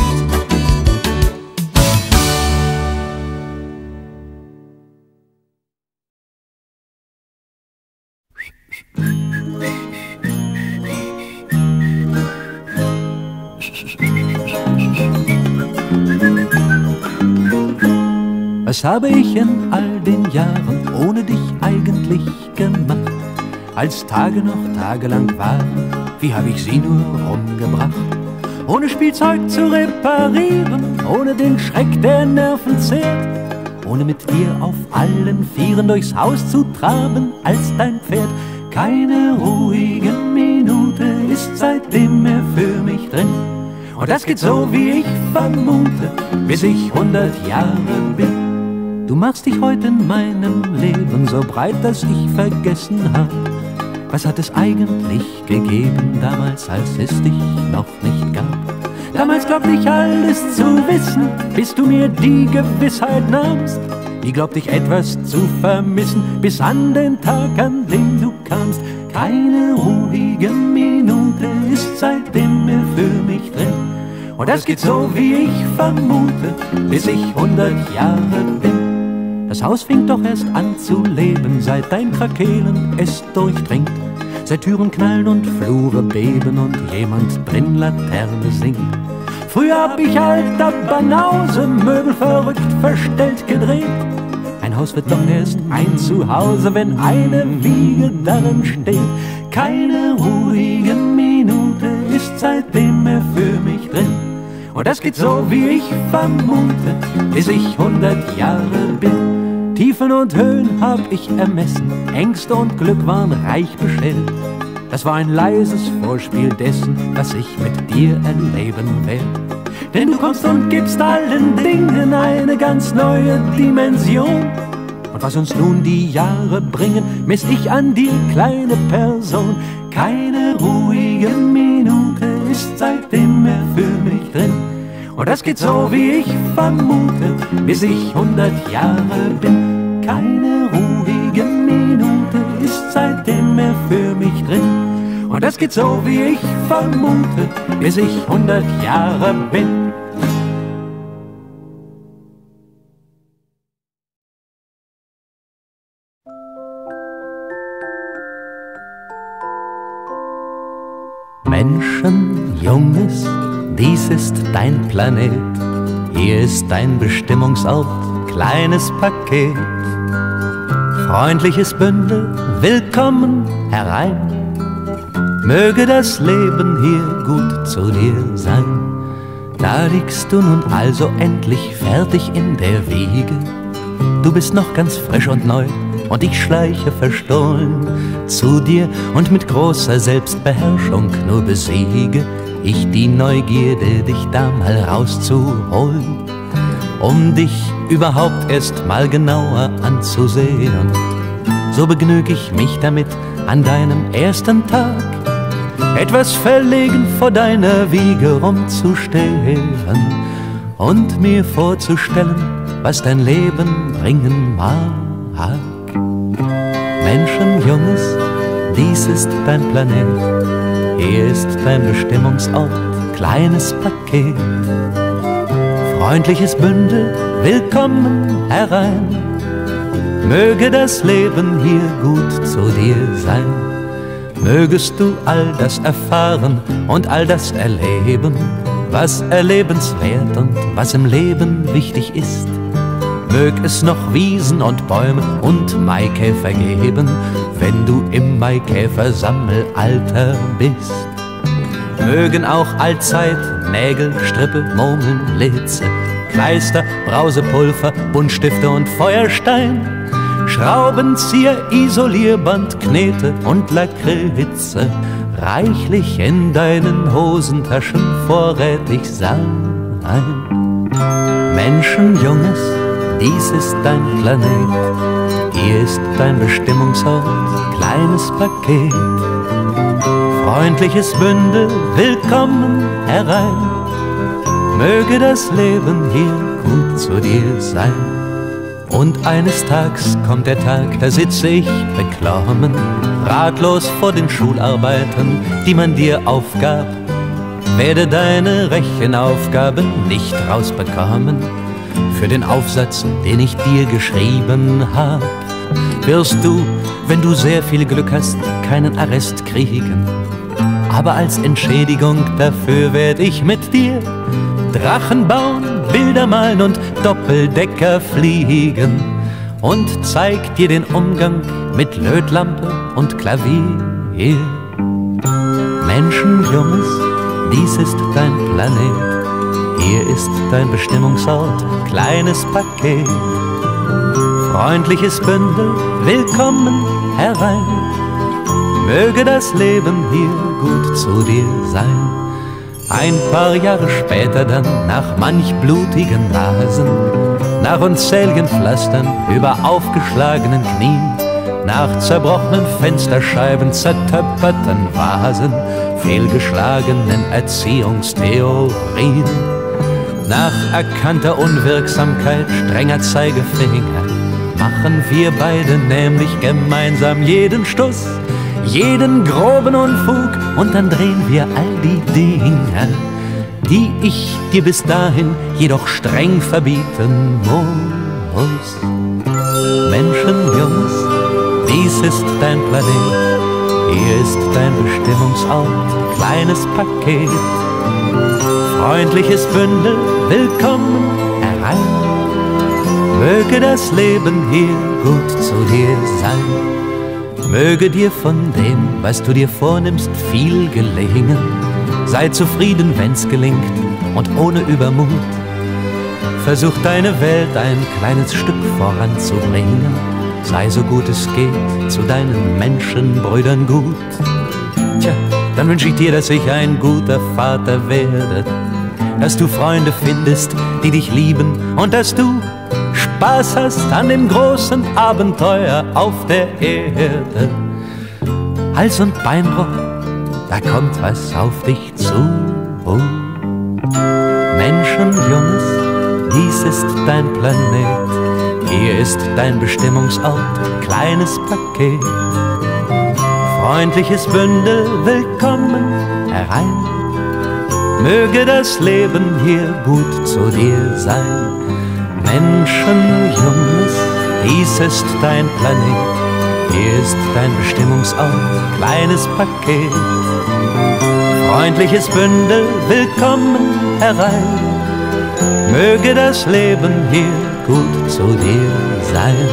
Was habe ich in all den Jahren ohne dich eigentlich gemacht? Als Tage noch tagelang waren, wie habe ich sie nur rumgebracht? Ohne Spielzeug zu reparieren, ohne den Schreck, der Nerven zehrt, ohne mit dir auf allen Vieren durchs Haus zu traben als dein Pferd. Keine ruhige Minute ist seitdem mehr für mich drin. Und das geht so, wie ich vermute, bis ich hundert Jahre bin. Du machst dich heute in meinem Leben so breit, dass ich vergessen hab. Was hat es eigentlich gegeben damals, als es dich noch nicht gab? Damals glaubte ich alles zu wissen, bis du mir die Gewissheit nahmst. Ich glaubte ich etwas zu vermissen, bis an den Tag, an dem du kamst. Keine ruhige Minute ist seitdem mehr für mich drin. Und das geht so, wie ich vermute, bis ich hundert Jahre bin. Das Haus fängt doch erst an zu leben, seit dein Krakelen es durchdringt. Seit Türen knallen und Flure beben und jemand drin Laterne singt. Früher hab ich alter Banause, Möbel verrückt, verstellt, gedreht. Ein Haus wird doch erst ein Zuhause, wenn eine Wiege darin steht. Keine ruhige Minute ist seitdem mehr für mich drin. Und das geht so, wie ich vermute, bis ich hundert Jahre bin. Tiefen und Höhen hab ich ermessen, Ängste und Glück waren reich beschert. Das war ein leises Vorspiel dessen, was ich mit dir erleben werd. Denn du kommst und gibst allen Dingen eine ganz neue Dimension. Und was uns nun die Jahre bringen, miss ich an dir, kleine Person. Keine ruhige Minute ist seitdem mehr für mich drin. Und das geht so, wie ich vermute, bis ich hundert Jahre bin. Keine ruhige Minute ist seitdem mehr für mich drin. Und das geht so, wie ich vermute, bis ich hundert Jahre bin. Menschen, Junges, dies ist dein Planet. Hier ist dein Bestimmungsort, kleines Paket. Freundliches Bündel, willkommen herein. Möge das Leben hier gut zu dir sein. Da liegst du nun also endlich fertig in der Wiege. Du bist noch ganz frisch und neu und ich schleiche verstohlen zu dir und mit großer Selbstbeherrschung nur besiege ich die Neugierde, dich da mal rauszuholen, um dich überhaupt erst mal genauer anzusehen. So begnüg ich mich damit an deinem ersten Tag, etwas verlegen vor deiner Wiege rumzustehen und mir vorzustellen, was dein Leben bringen mag. Menschen, Junges, dies ist dein Planet, hier ist dein Bestimmungsort, kleines Paket. Freundliches Bündel, willkommen herein. Möge das Leben hier gut zu dir sein. Mögest du all das erfahren und all das erleben, was erlebenswert und was im Leben wichtig ist. Mög es noch Wiesen und Bäume und Maikäfer geben, wenn du im Maikäfersammelalter bist. Mögen auch allzeit Nägel, Strippe, Murmeln, Litze, Kleister, Brausepulver, Buntstifte und Feuerstein, Schraubenzieher, Isolierband, Knete und Lakritze reichlich in deinen Hosentaschen vorrätig sein. Menschenjunges, dies ist dein Planet, hier ist dein Bestimmungsort, kleines Paket. Freundliches Bündel, willkommen herein, möge das Leben hier gut zu dir sein. Und eines Tages kommt der Tag, da sitze ich beklommen, ratlos vor den Schularbeiten, die man dir aufgab. Werde deine Rechenaufgaben nicht rausbekommen, für den Aufsatz, den ich dir geschrieben hab, wirst du, wenn du sehr viel Glück hast, keinen Arrest kriegen. Aber als Entschädigung dafür werd ich mit dir Drachen bauen, Bilder malen und Doppeldecker fliegen und zeig dir den Umgang mit Lötlampe und Klavier. Menschenjunges, dies ist dein Planet, hier ist dein Bestimmungsort, kleines Paket. Freundliches Bündel, willkommen herein, möge das Leben hier gut zu dir sein. Ein paar Jahre später dann, nach manch blutigen Nasen, nach unzähligen Pflastern über aufgeschlagenen Knien, nach zerbrochenen Fensterscheiben, zertöpferten Vasen, fehlgeschlagenen Erziehungstheorien, nach erkannter Unwirksamkeit strenger Zeigefinger, machen wir beide nämlich gemeinsam jeden Stuss, jeden groben Unfug, und dann drehen wir all die Dinge, die ich dir bis dahin jedoch streng verbieten muss. Menschenjungs, dies ist dein Planet, hier ist dein Bestimmungsort, kleines Paket. Freundliches Bündel, willkommen herein, möge das Leben hier gut zu dir sein. Möge dir von dem, was du dir vornimmst, viel gelingen. Sei zufrieden, wenn's gelingt, und ohne Übermut. Versuch deine Welt ein kleines Stück voranzubringen. Sei so gut es geht zu deinen Menschenbrüdern gut. Tja, dann wünsch ich dir, dass ich ein guter Vater werde, dass du Freunde findest, die dich lieben, und dass du Spaß hast an dem großen Abenteuer auf der Erde. Hals- und Beinbruch, da kommt was auf dich zu. Oh. Menschenjunges, dies ist dein Planet, hier ist dein Bestimmungsort, kleines Paket. Freundliches Bündel, willkommen herein, möge das Leben hier gut zu dir sein. Menschenjunges, dies ist dein Planet, hier ist dein Bestimmungsort, kleines Paket. Freundliches Bündel, willkommen herein, möge das Leben hier gut zu dir sein.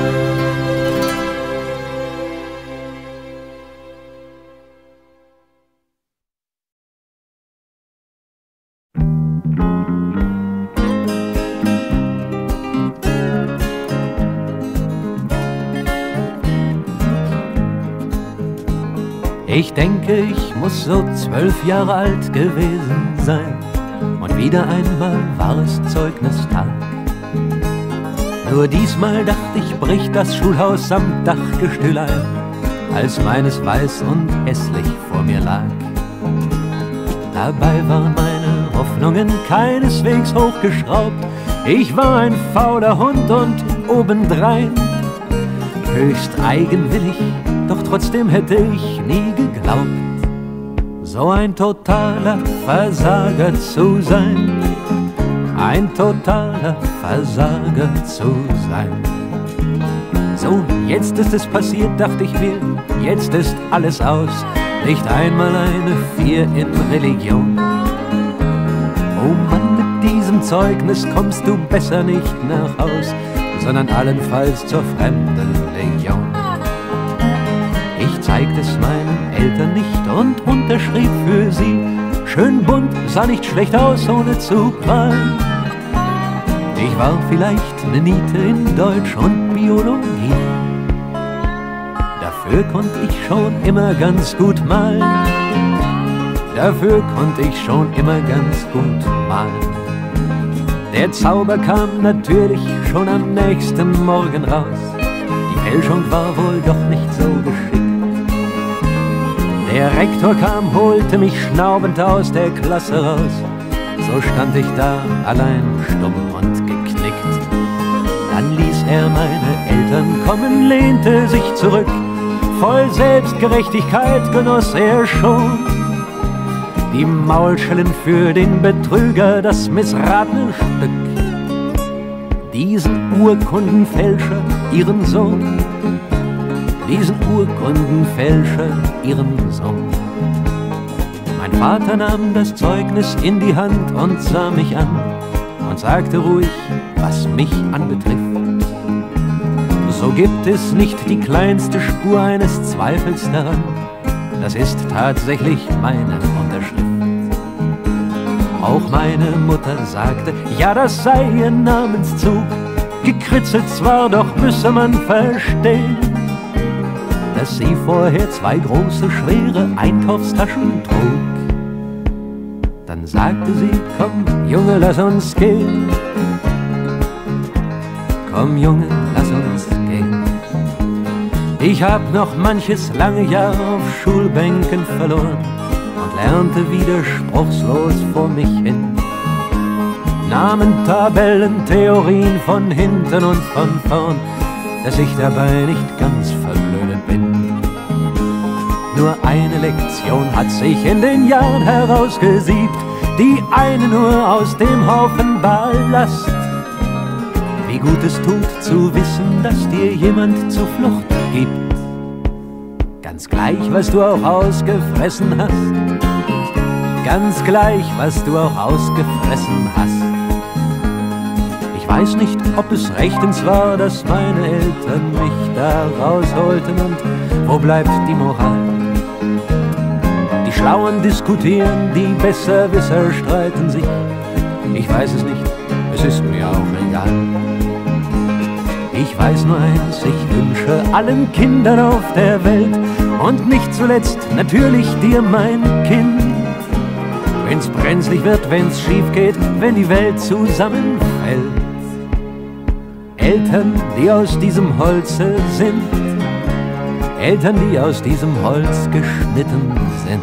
Ich denke, ich muss so zwölf Jahre alt gewesen sein, und wieder einmal war es Zeugnistag. Nur diesmal dachte ich, bricht das Schulhaus samt Dachgestühl ein, als meines weiß und hässlich vor mir lag. Dabei waren meine Hoffnungen keineswegs hochgeschraubt, ich war ein fauler Hund und obendrein höchst eigenwillig, doch trotzdem hätte ich nie geglaubt, so ein totaler Versager zu sein, ein totaler Versager zu sein. So, jetzt ist es passiert, dachte ich mir, jetzt ist alles aus, nicht einmal eine Vier in Religion. Oh Mann, mit diesem Zeugnis kommst du besser nicht nach Haus, sondern allenfalls zur Fremdenlegion. Ich zeigte es meinen Eltern nicht und unterschrieb für sie. Schön bunt, sah nicht schlecht aus, ohne zu prahlen. Ich war vielleicht eine Niete in Deutsch und Biologie. Dafür konnte ich schon immer ganz gut malen. Dafür konnte ich schon immer ganz gut malen. Der Zauber kam natürlich schon am nächsten Morgen raus. Die Fälschung war wohl doch nicht so geschickt. Der Rektor kam, holte mich schnaubend aus der Klasse raus. So stand ich da, allein, stumm und geknickt. Dann ließ er meine Eltern kommen, lehnte sich zurück. Voll Selbstgerechtigkeit genoss er schon die Maulschellen für den Betrüger, das missratene Stück. Diesen Urkundenfälscher, ihren Sohn, diesen Urkundenfälscher, ihren Sohn. Mein Vater nahm das Zeugnis in die Hand und sah mich an und sagte ruhig, was mich anbetrifft: So gibt es nicht die kleinste Spur eines Zweifels daran, das ist tatsächlich meine Unterschrift. Auch meine Mutter sagte, ja, das sei ihr Namenszug. Gekritzelt zwar, doch müsse man verstehen, dass sie vorher zwei große, schwere Einkaufstaschen trug. Dann sagte sie, komm, Junge, lass uns gehen. Komm, Junge, lass uns gehen. Ich hab noch manches lange Jahr auf Schulbänken verloren und lernte widerspruchslos vor mich hin. Namen, Tabellen, Theorien von hinten und von vorn, dass ich dabei nicht ganz verblödet bin. Nur eine Lektion hat sich in den Jahren herausgesiebt, die eine nur aus dem Haufen Ballast. Wie gut es tut zu wissen, dass dir jemand zur Flucht gibt, ganz gleich, was du auch ausgefressen hast, ganz gleich, was du auch ausgefressen hast. Ich weiß nicht, ob es rechtens war, dass meine Eltern mich da rausholten, und wo bleibt die Moral? Die Schlauen diskutieren, die Besserwisser streiten sich. Ich weiß es nicht, es ist mir auch egal. Ich weiß nur eins, ich wünsche allen Kindern auf der Welt und nicht zuletzt natürlich dir, mein Kind, wenn's brenzlig wird, wenn's schief geht, wenn die Welt zusammenfällt, Eltern, die aus diesem Holze sind, Eltern, die aus diesem Holz geschnitten sind.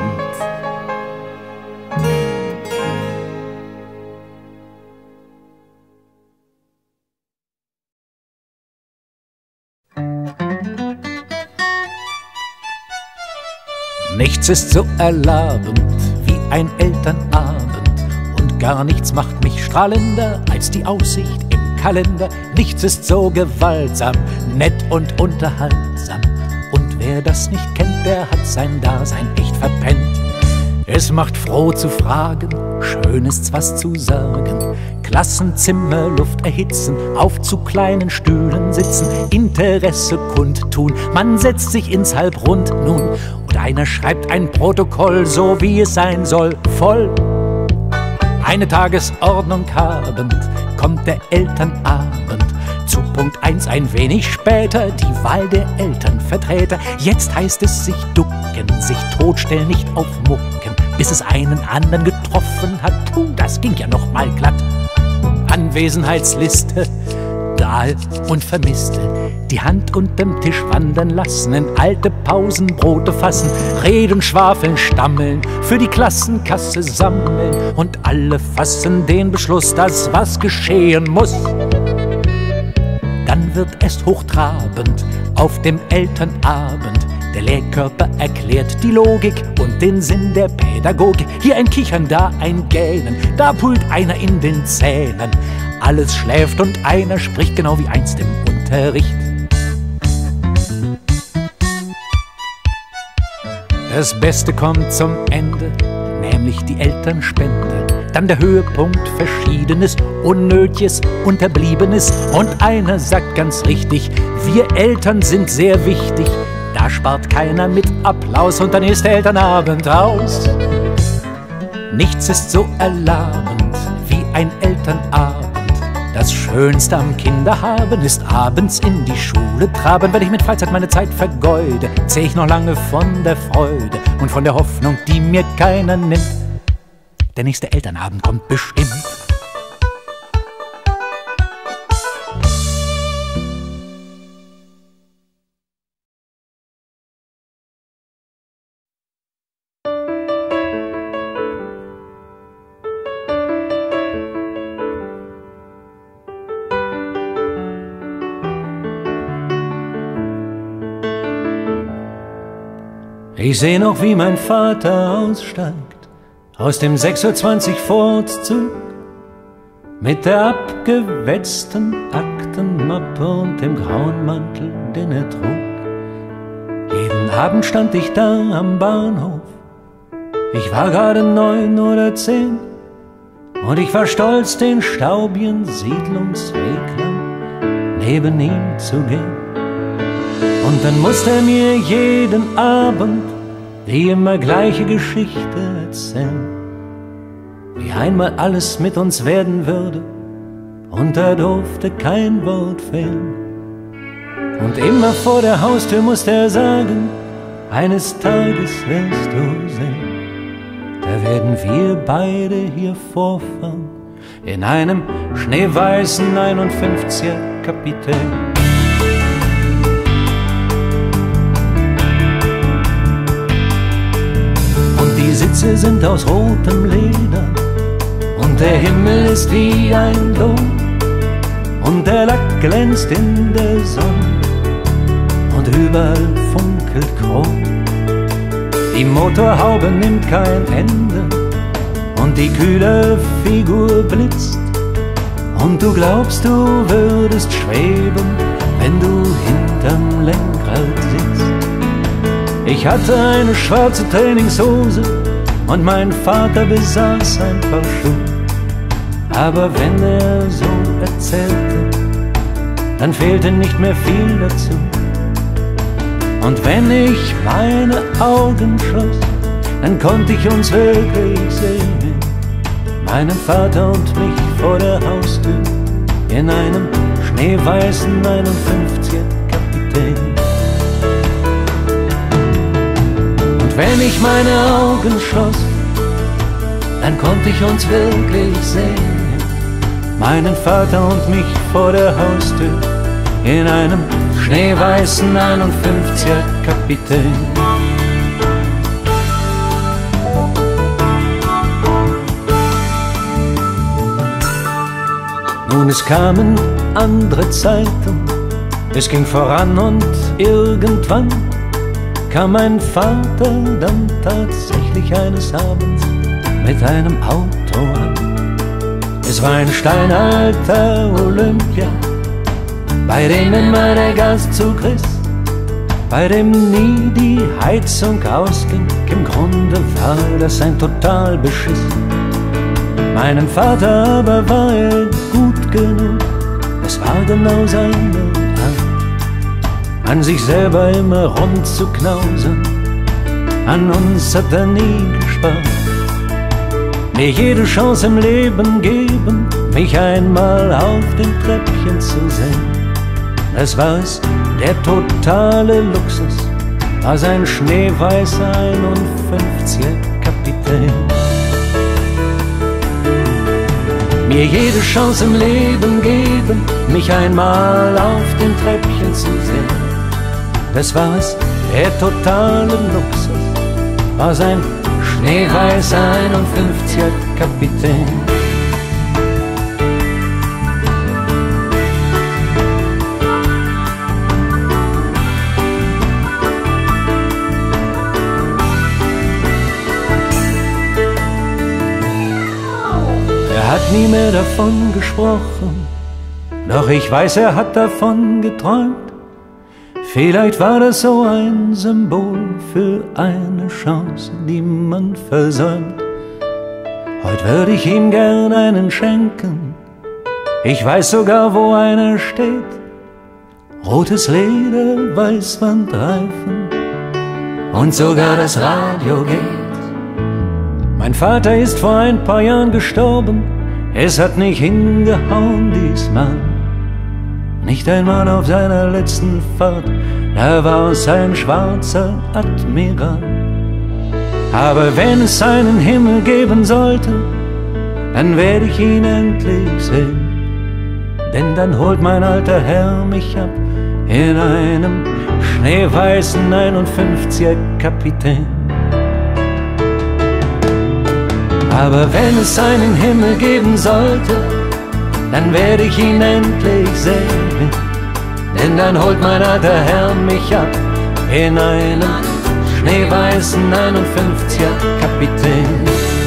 Nichts ist so erlabend wie ein Elternabend, und gar nichts macht mich strahlender als die Aussicht im Kalender. Nichts ist so gewaltsam, nett und unterhaltsam, und wer das nicht kennt, der hat sein Dasein echt verpennt. Es macht froh zu fragen, schön ist's was zu sagen, Klassenzimmer, Luft erhitzen, auf zu kleinen Stühlen sitzen, Interesse kundtun, man setzt sich ins Halbrund nun, und einer schreibt ein Protokoll, so wie es sein soll, voll. Eine Tagesordnung habend kommt der Elternabend. Zu Punkt eins ein wenig später die Wahl der Elternvertreter. Jetzt heißt es sich ducken, sich totstellen, nicht aufmucken, bis es einen anderen getroffen hat. Puh, das ging ja noch mal glatt. Anwesenheitsliste, Dahl und Vermisste, die Hand unterm Tisch wandern lassen, in alte Pausenbrote fassen, reden, schwafeln, stammeln, für die Klassenkasse sammeln, und alle fassen den Beschluss, dass was geschehen muss. Dann wird es hochtrabend auf dem Elternabend. Der Lehrkörper erklärt die Logik und den Sinn der Pädagogik. Hier ein Kichern, da ein Gähnen, da pult einer in den Zähnen. Alles schläft und einer spricht, genau wie einst im Unterricht. Das Beste kommt zum Ende, nämlich die Elternspende. Dann der Höhepunkt, Verschiedenes, Unnötiges, Unterbliebenes. Und einer sagt ganz richtig, wir Eltern sind sehr wichtig. Da spart keiner mit Applaus, und dann ist der Elternabend aus. Nichts ist so erlahmend wie ein Elternabend. Das Das Schönste am Kinderhaben ist abends in die Schule traben. Wenn ich mit Freizeit meine Zeit vergeude, zähl ich noch lange von der Freude und von der Hoffnung, die mir keiner nimmt. Der nächste Elternabend kommt bestimmt. Ich seh noch, wie mein Vater aussteigt aus dem sechs Uhr zwanzig Fortzug mit der abgewetzten Aktenmappe und dem grauen Mantel, den er trug. Jeden Abend stand ich da am Bahnhof. Ich war gerade neun oder zehn und ich war stolz, den staubigen Siedlungsweg lang neben ihm zu gehen. Und dann musste er mir jeden Abend die immer gleiche Geschichte erzählen, wie einmal alles mit uns werden würde, und da durfte kein Wort fehlen. Und immer vor der Haustür musste er sagen, eines Tages wirst du sehen, da werden wir beide hier vorfahren, in einem schneeweißen einundfünfziger Kapitän. Die Sitze sind aus rotem Leder und der Himmel ist wie ein Dom und der Lack glänzt in der Sonne und überall funkelt Chrom. Die Motorhaube nimmt kein Ende und die kühle Figur blitzt und du glaubst, du würdest schweben, wenn du hinterm Lenkrad sitzt. Ich hatte eine schwarze Trainingshose und mein Vater besaß ein paar Schuhe. Aber wenn er so erzählte, dann fehlte nicht mehr viel dazu. Und wenn ich meine Augen schloss, dann konnte ich uns wirklich sehen, meinen Vater und mich vor der Haustür in einem schneeweißen einundfünfziger Kapitän. Wenn ich meine Augen schloss, dann konnte ich uns wirklich sehen, meinen Vater und mich vor der Haustür in einem schneeweißen einundfünfziger Kapitän. Nun, es kamen andere Zeiten, es ging voran und irgendwann kam mein Vater dann tatsächlich eines Abends mit einem Auto an. Es war ein steinalter Olympia, bei dem immer der Gaszug riss, bei dem nie die Heizung ausging. Im Grunde war das ein Totalbeschiss. Meinem Vater aber war er gut genug, es war genau seine Art, an sich selber immer rund zu knausen. An uns hat er nie gespart, mir jede Chance im Leben geben, mich einmal auf dem Treppchen zu sehen. Das war's, der totale Luxus, war sein schneeweißer einundfünfziger Kapitän. Mir jede Chance im Leben geben, mich einmal auf dem Treppchen zu sehen. Das war's, der totale Luxus, war sein schneeweißer einundfünfziger Kapitän. Er hat nie mehr davon gesprochen, doch ich weiß, er hat davon geträumt. Vielleicht war das so ein Symbol für eine Chance, die man versäumt. Heute würde ich ihm gern einen schenken, ich weiß sogar, wo einer steht. Rotes Leder, Weißwandreifen und sogar das Radio geht. Mein Vater ist vor ein paar Jahren gestorben, Es hat nicht hingehauen diesmal, nicht einmal auf seiner letzten Fahrt, da war es ein schwarzer Admiral. Aber wenn es einen Himmel geben sollte, dann werde ich ihn endlich sehen, denn dann holt mein alter Herr mich ab in einem schneeweißen einundfünfziger Kapitän. Aber wenn es einen Himmel geben sollte, dann werde ich ihn endlich sehen, denn dann holt mein alter Herr mich ab in einem schneeweißen einundfünfziger Kapitän.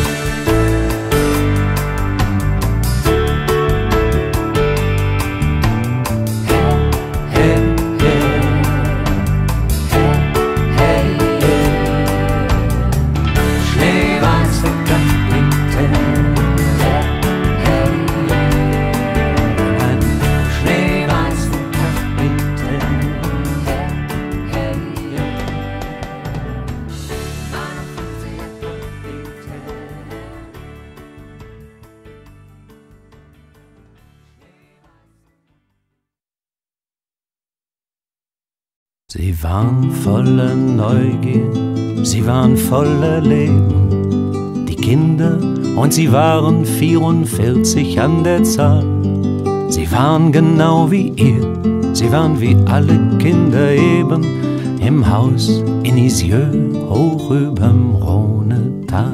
Sie waren voller Neugier, sie waren voller Leben, die Kinder, und sie waren vierundvierzig an der Zahl. Sie waren genau wie ihr, sie waren wie alle Kinder eben, im Haus in Isieux, hoch überm Rhonetal.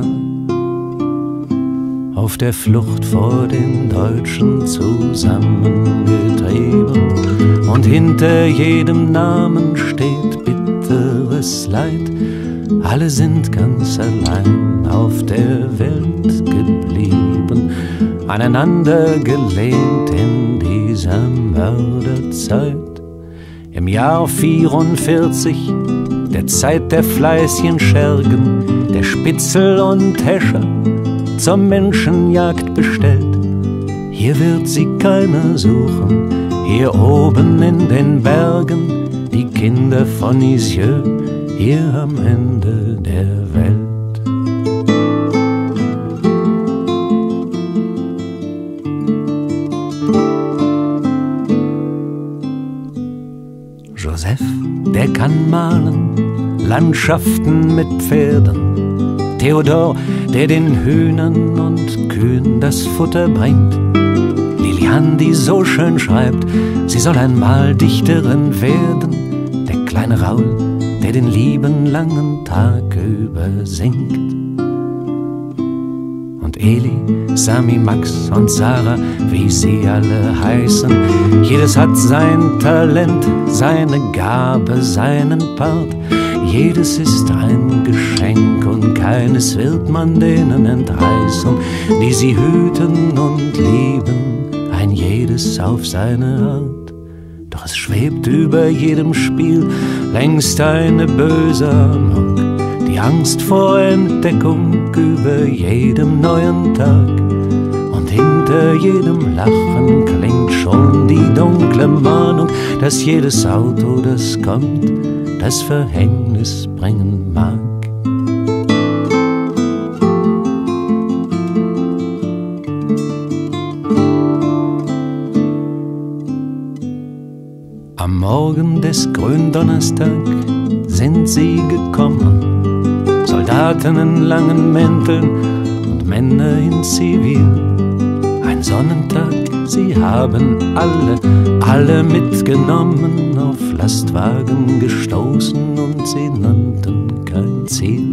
Auf der Flucht vor den Deutschen zusammengetrieben, und hinter jedem Namen steht bitteres Leid. Alle sind ganz allein auf der Welt geblieben, aneinander gelehnt in dieser Mörderzeit. Im Jahr vierundvierzig, der Zeit der fleißigen Schergen, der Spitzel und Häscher, zur Menschenjagd bestellt. Hier wird sie keiner suchen, hier oben in den Bergen, die Kinder von Isieux, hier am Ende der Welt. Joseph, der kann malen, Landschaften mit Pferden. Theodor, der den Hühnern und Kühen das Futter bringt. Lilian, die so schön schreibt, sie soll einmal Dichterin werden. Der kleine Raul, der den lieben langen Tag über singt. Und Eli, Sami, Max und Sarah, wie sie alle heißen, jedes hat sein Talent, seine Gabe, seinen Part. Jedes ist ein Geschenk und keines wird man denen entreißen, die sie hüten und lieben, ein jedes auf seine Art. Doch es schwebt über jedem Spiel längst eine böse Ahnung, die Angst vor Entdeckung über jedem neuen Tag. Und hinter jedem Lachen klingt schon die dunkle Mahnung, dass jedes Auto, das kommt, das Verhängnis bringen mag. Am Morgen des Gründonnerstag sind sie gekommen, Soldaten in langen Mänteln und Männer in Zivil. Ein Sonnentag, sie haben alle, alle mitgenommen, auf Lastwagen gestoßen und sie nannten kein Ziel.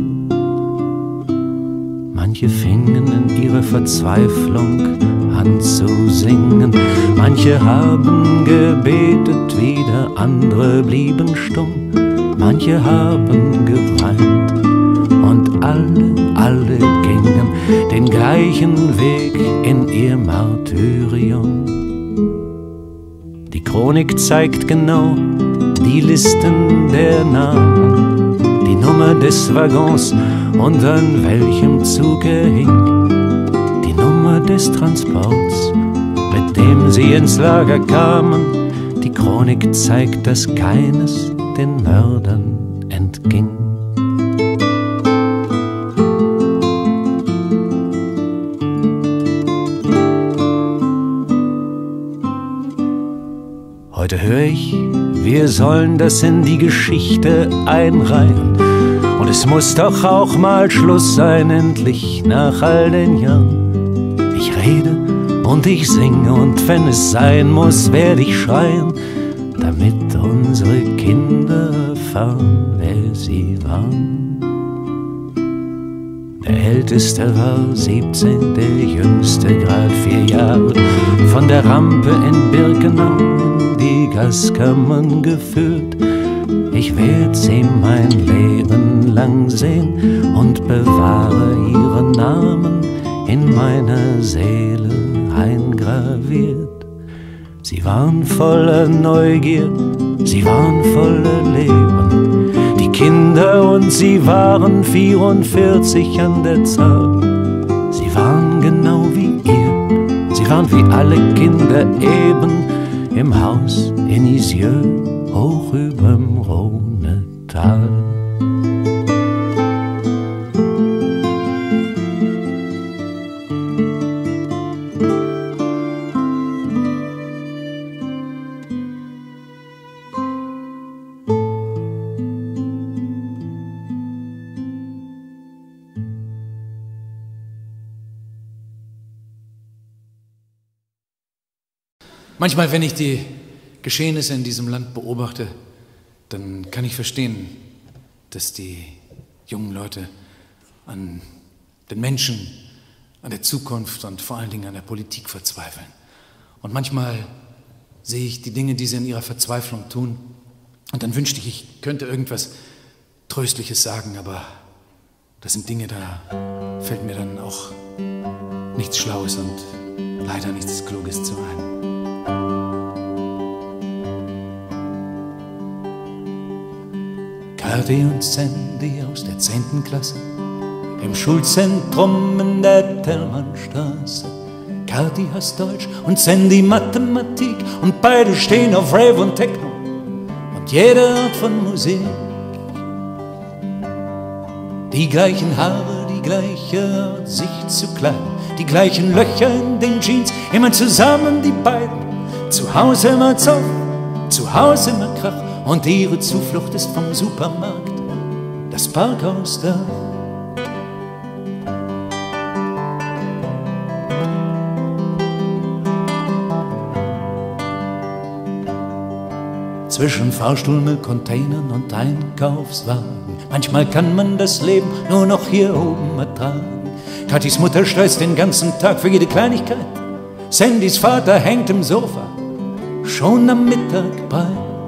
Manche fingen in ihrer Verzweiflung an zu singen, manche haben gebetet, wieder andere blieben stumm, manche haben geweint und alle, alle gingen den gleichen Weg in ihr Martyrium. Die Chronik zeigt genau die Listen der Namen, die Nummer des Waggons und an welchem Zug er hing, die Nummer des Transports, mit dem sie ins Lager kamen. Die Chronik zeigt, dass keines den Mördern entging. ich, wir sollen das in die Geschichte einreihen. Und es muss doch auch mal Schluss sein, endlich nach all den Jahren. Ich rede und ich singe und wenn es sein muss, werde ich schreien, damit unsere Kinder erfahren, wer sie waren. Der Älteste war siebzehn, der Jüngste grad vier Jahre, von der Rampe in Birkenau in die Gaskammern geführt. Ich werd sie mein Leben lang sehen und bewahre ihren Namen in meiner Seele eingraviert. Sie waren voller Neugier, sie waren voller Leben, die Kinder, und sie waren vierundvierzig an der Zahl. Sie waren genau wie ihr, sie waren wie alle Kinder eben im Haus in Isieux, hoch überm Rhonetal. Manchmal, wenn ich die Geschehnisse in diesem Land beobachte, dann kann ich verstehen, dass die jungen Leute an den Menschen, an der Zukunft und vor allen Dingen an der Politik verzweifeln. Und manchmal sehe ich die Dinge, die sie in ihrer Verzweiflung tun, und dann wünschte ich, ich könnte irgendwas Tröstliches sagen, aber das sind Dinge, da fällt mir dann auch nichts Schlaues und leider nichts Kluges zu ein. Kathi und Sandy aus der zehnten Klasse im Schulzentrum in der Tellmannstraße. Kathi hasst Deutsch und Sandy Mathematik und beide stehen auf Rave und Techno und jede Art von Musik. Die gleichen Haare, die gleiche Art, sich zu kleiden, die gleichen Löcher in den Jeans, immer zusammen die beiden. Zu Hause immer Zoff, zu Hause immer Krach, und ihre Zuflucht ist vom Supermarkt das Parkhaus da. Zwischen Fahrstuhlmüllcontainern und Einkaufswagen, manchmal kann man das Leben nur noch hier oben ertragen. Kathis Mutter stresst den ganzen Tag für jede Kleinigkeit. Sandys Vater hängt im Sofa, schon am Mittag breit.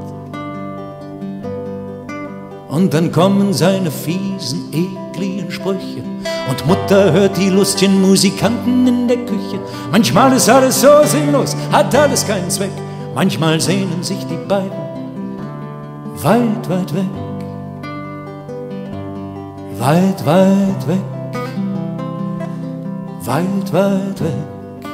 Und dann kommen seine fiesen, ekligen Sprüche und Mutter hört die lustigen Musikanten in der Küche. Manchmal ist alles so sinnlos, hat alles keinen Zweck. Manchmal sehnen sich die beiden weit, weit weg. Weit, weit weg. Weit, weit weg.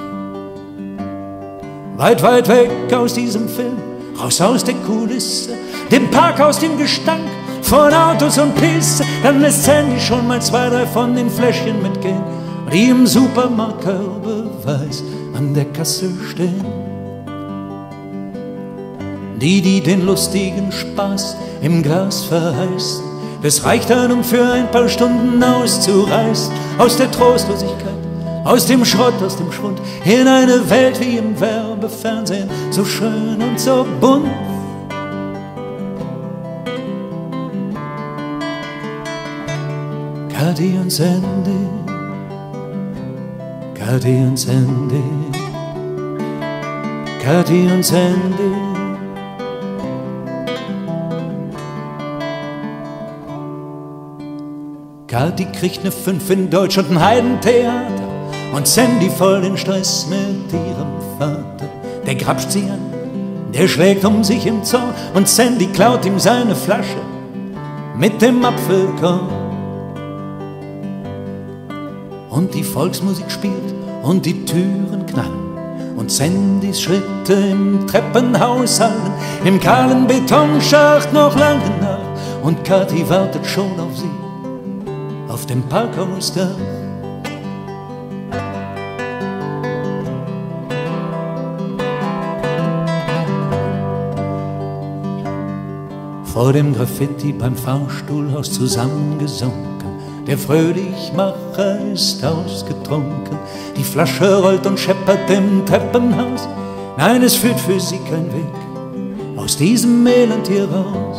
Weit, weit weg aus diesem Film, raus aus der Kulisse, dem Parkhaus, dem Gestank von Autos und Pisse. Dann lässt Sandy schon mal zwei, drei von den Fläschchen mitgehen, die im Supermarkt körbeweis an der Kasse stehen. Die, die den lustigen Spaß im Glas verheißen, das reicht dann, um für ein paar Stunden auszureißen. Aus der Trostlosigkeit, aus dem Schrott, aus dem Schwund, in eine Welt wie im Werbefernsehen, so schön und so bunt. Kathi und Sandy, Kathi und Sandy, Kathi und Sandy. Kathi kriegt ne fünf in Deutsch und ein Heidentheater und Sandy voll den Stress mit ihrem Vater. Der grapscht sie an, der schlägt um sich im Zorn und Sandy klaut ihm seine Flasche mit dem Apfelkorn. Und die Volksmusik spielt und die Türen knallen und Sandys Schritte im Treppenhaus hallen, im kahlen Betonschacht noch lange nach, und Kathi wartet schon auf sie auf dem Parkhaus da. vor dem Graffiti beim Fahrstuhlhaus zusammengesunken. Der Fröhlichmacher ist ausgetrunken, die Flasche rollt und scheppert im Treppenhaus. Nein, es führt für sie kein Weg aus diesem Elend hier raus.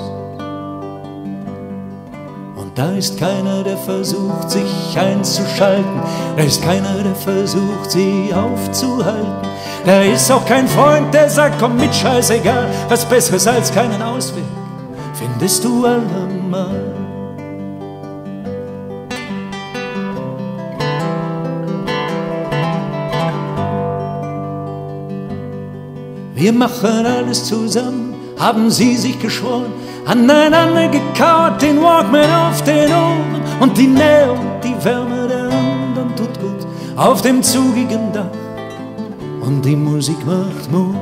Und da ist keiner, der versucht, sich einzuschalten. Da ist keiner, der versucht, sie aufzuhalten. Da ist auch kein Freund, der sagt, komm mit, scheißegal, was Besseres als keinen Ausweg findest du allemal. Wir machen alles zusammen, haben sie sich geschworen, aneinander gekauert, den Walkman auf den Ohren. Und die Nähe und die Wärme der anderen tut gut auf dem zugigen Dach. Und die Musik macht Mut.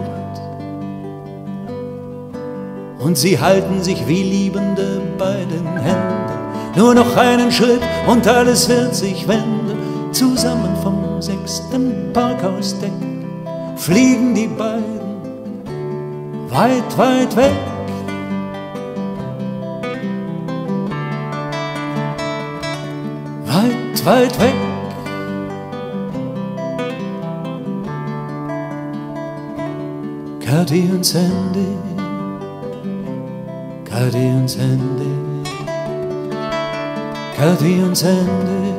Und sie halten sich wie Liebende bei den Händen. Nur noch einen Schritt und alles wird sich wenden. Zusammen vom sechsten Parkhausdeck fliegen die beiden weit, weit weg. Weit, weit weg. Kathi und Sandy, Kathi und Sandy, Kathi und Sandy.